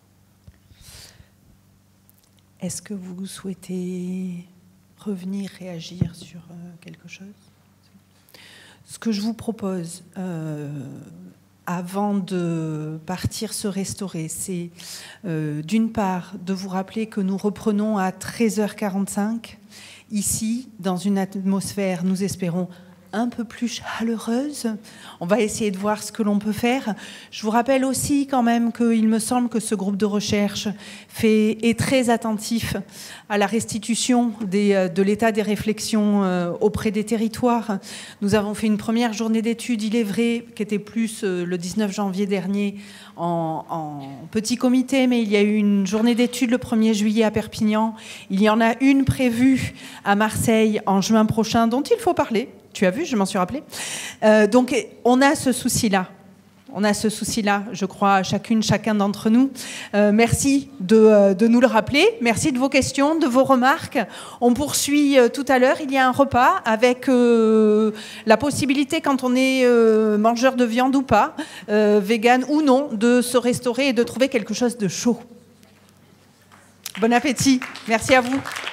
Est-ce que vous souhaitez revenir, réagir sur euh, quelque chose ? Ce que je vous propose, euh, avant de partir se restaurer, c'est euh, d'une part de vous rappeler que nous reprenons à treize heures quarante-cinq, ici, dans une atmosphère, nous espérons, un peu plus chaleureuse. On va essayer de voir ce que l'on peut faire. Je vous rappelle aussi quand même qu'il me semble que ce groupe de recherche fait, est très attentif à la restitution des, de l'état des réflexions auprès des territoires. Nous avons fait une première journée d'études, il est vrai, qui était plus le dix-neuf janvier dernier en, en petit comité, mais il y a eu une journée d'études le premier juillet à Perpignan. Il y en a une prévue à Marseille en juin prochain, dont il faut parler. Tu as vu, je m'en suis rappelée. Euh, donc, on a ce souci-là. On a ce souci-là, je crois, chacune, chacun d'entre nous. Euh, merci de, de nous le rappeler. Merci de vos questions, de vos remarques. On poursuit euh, tout à l'heure. Il y a un repas avec euh, la possibilité, quand on est euh, mangeur de viande ou pas, euh, vegan ou non, de se restaurer et de trouver quelque chose de chaud. Bon appétit. Merci à vous.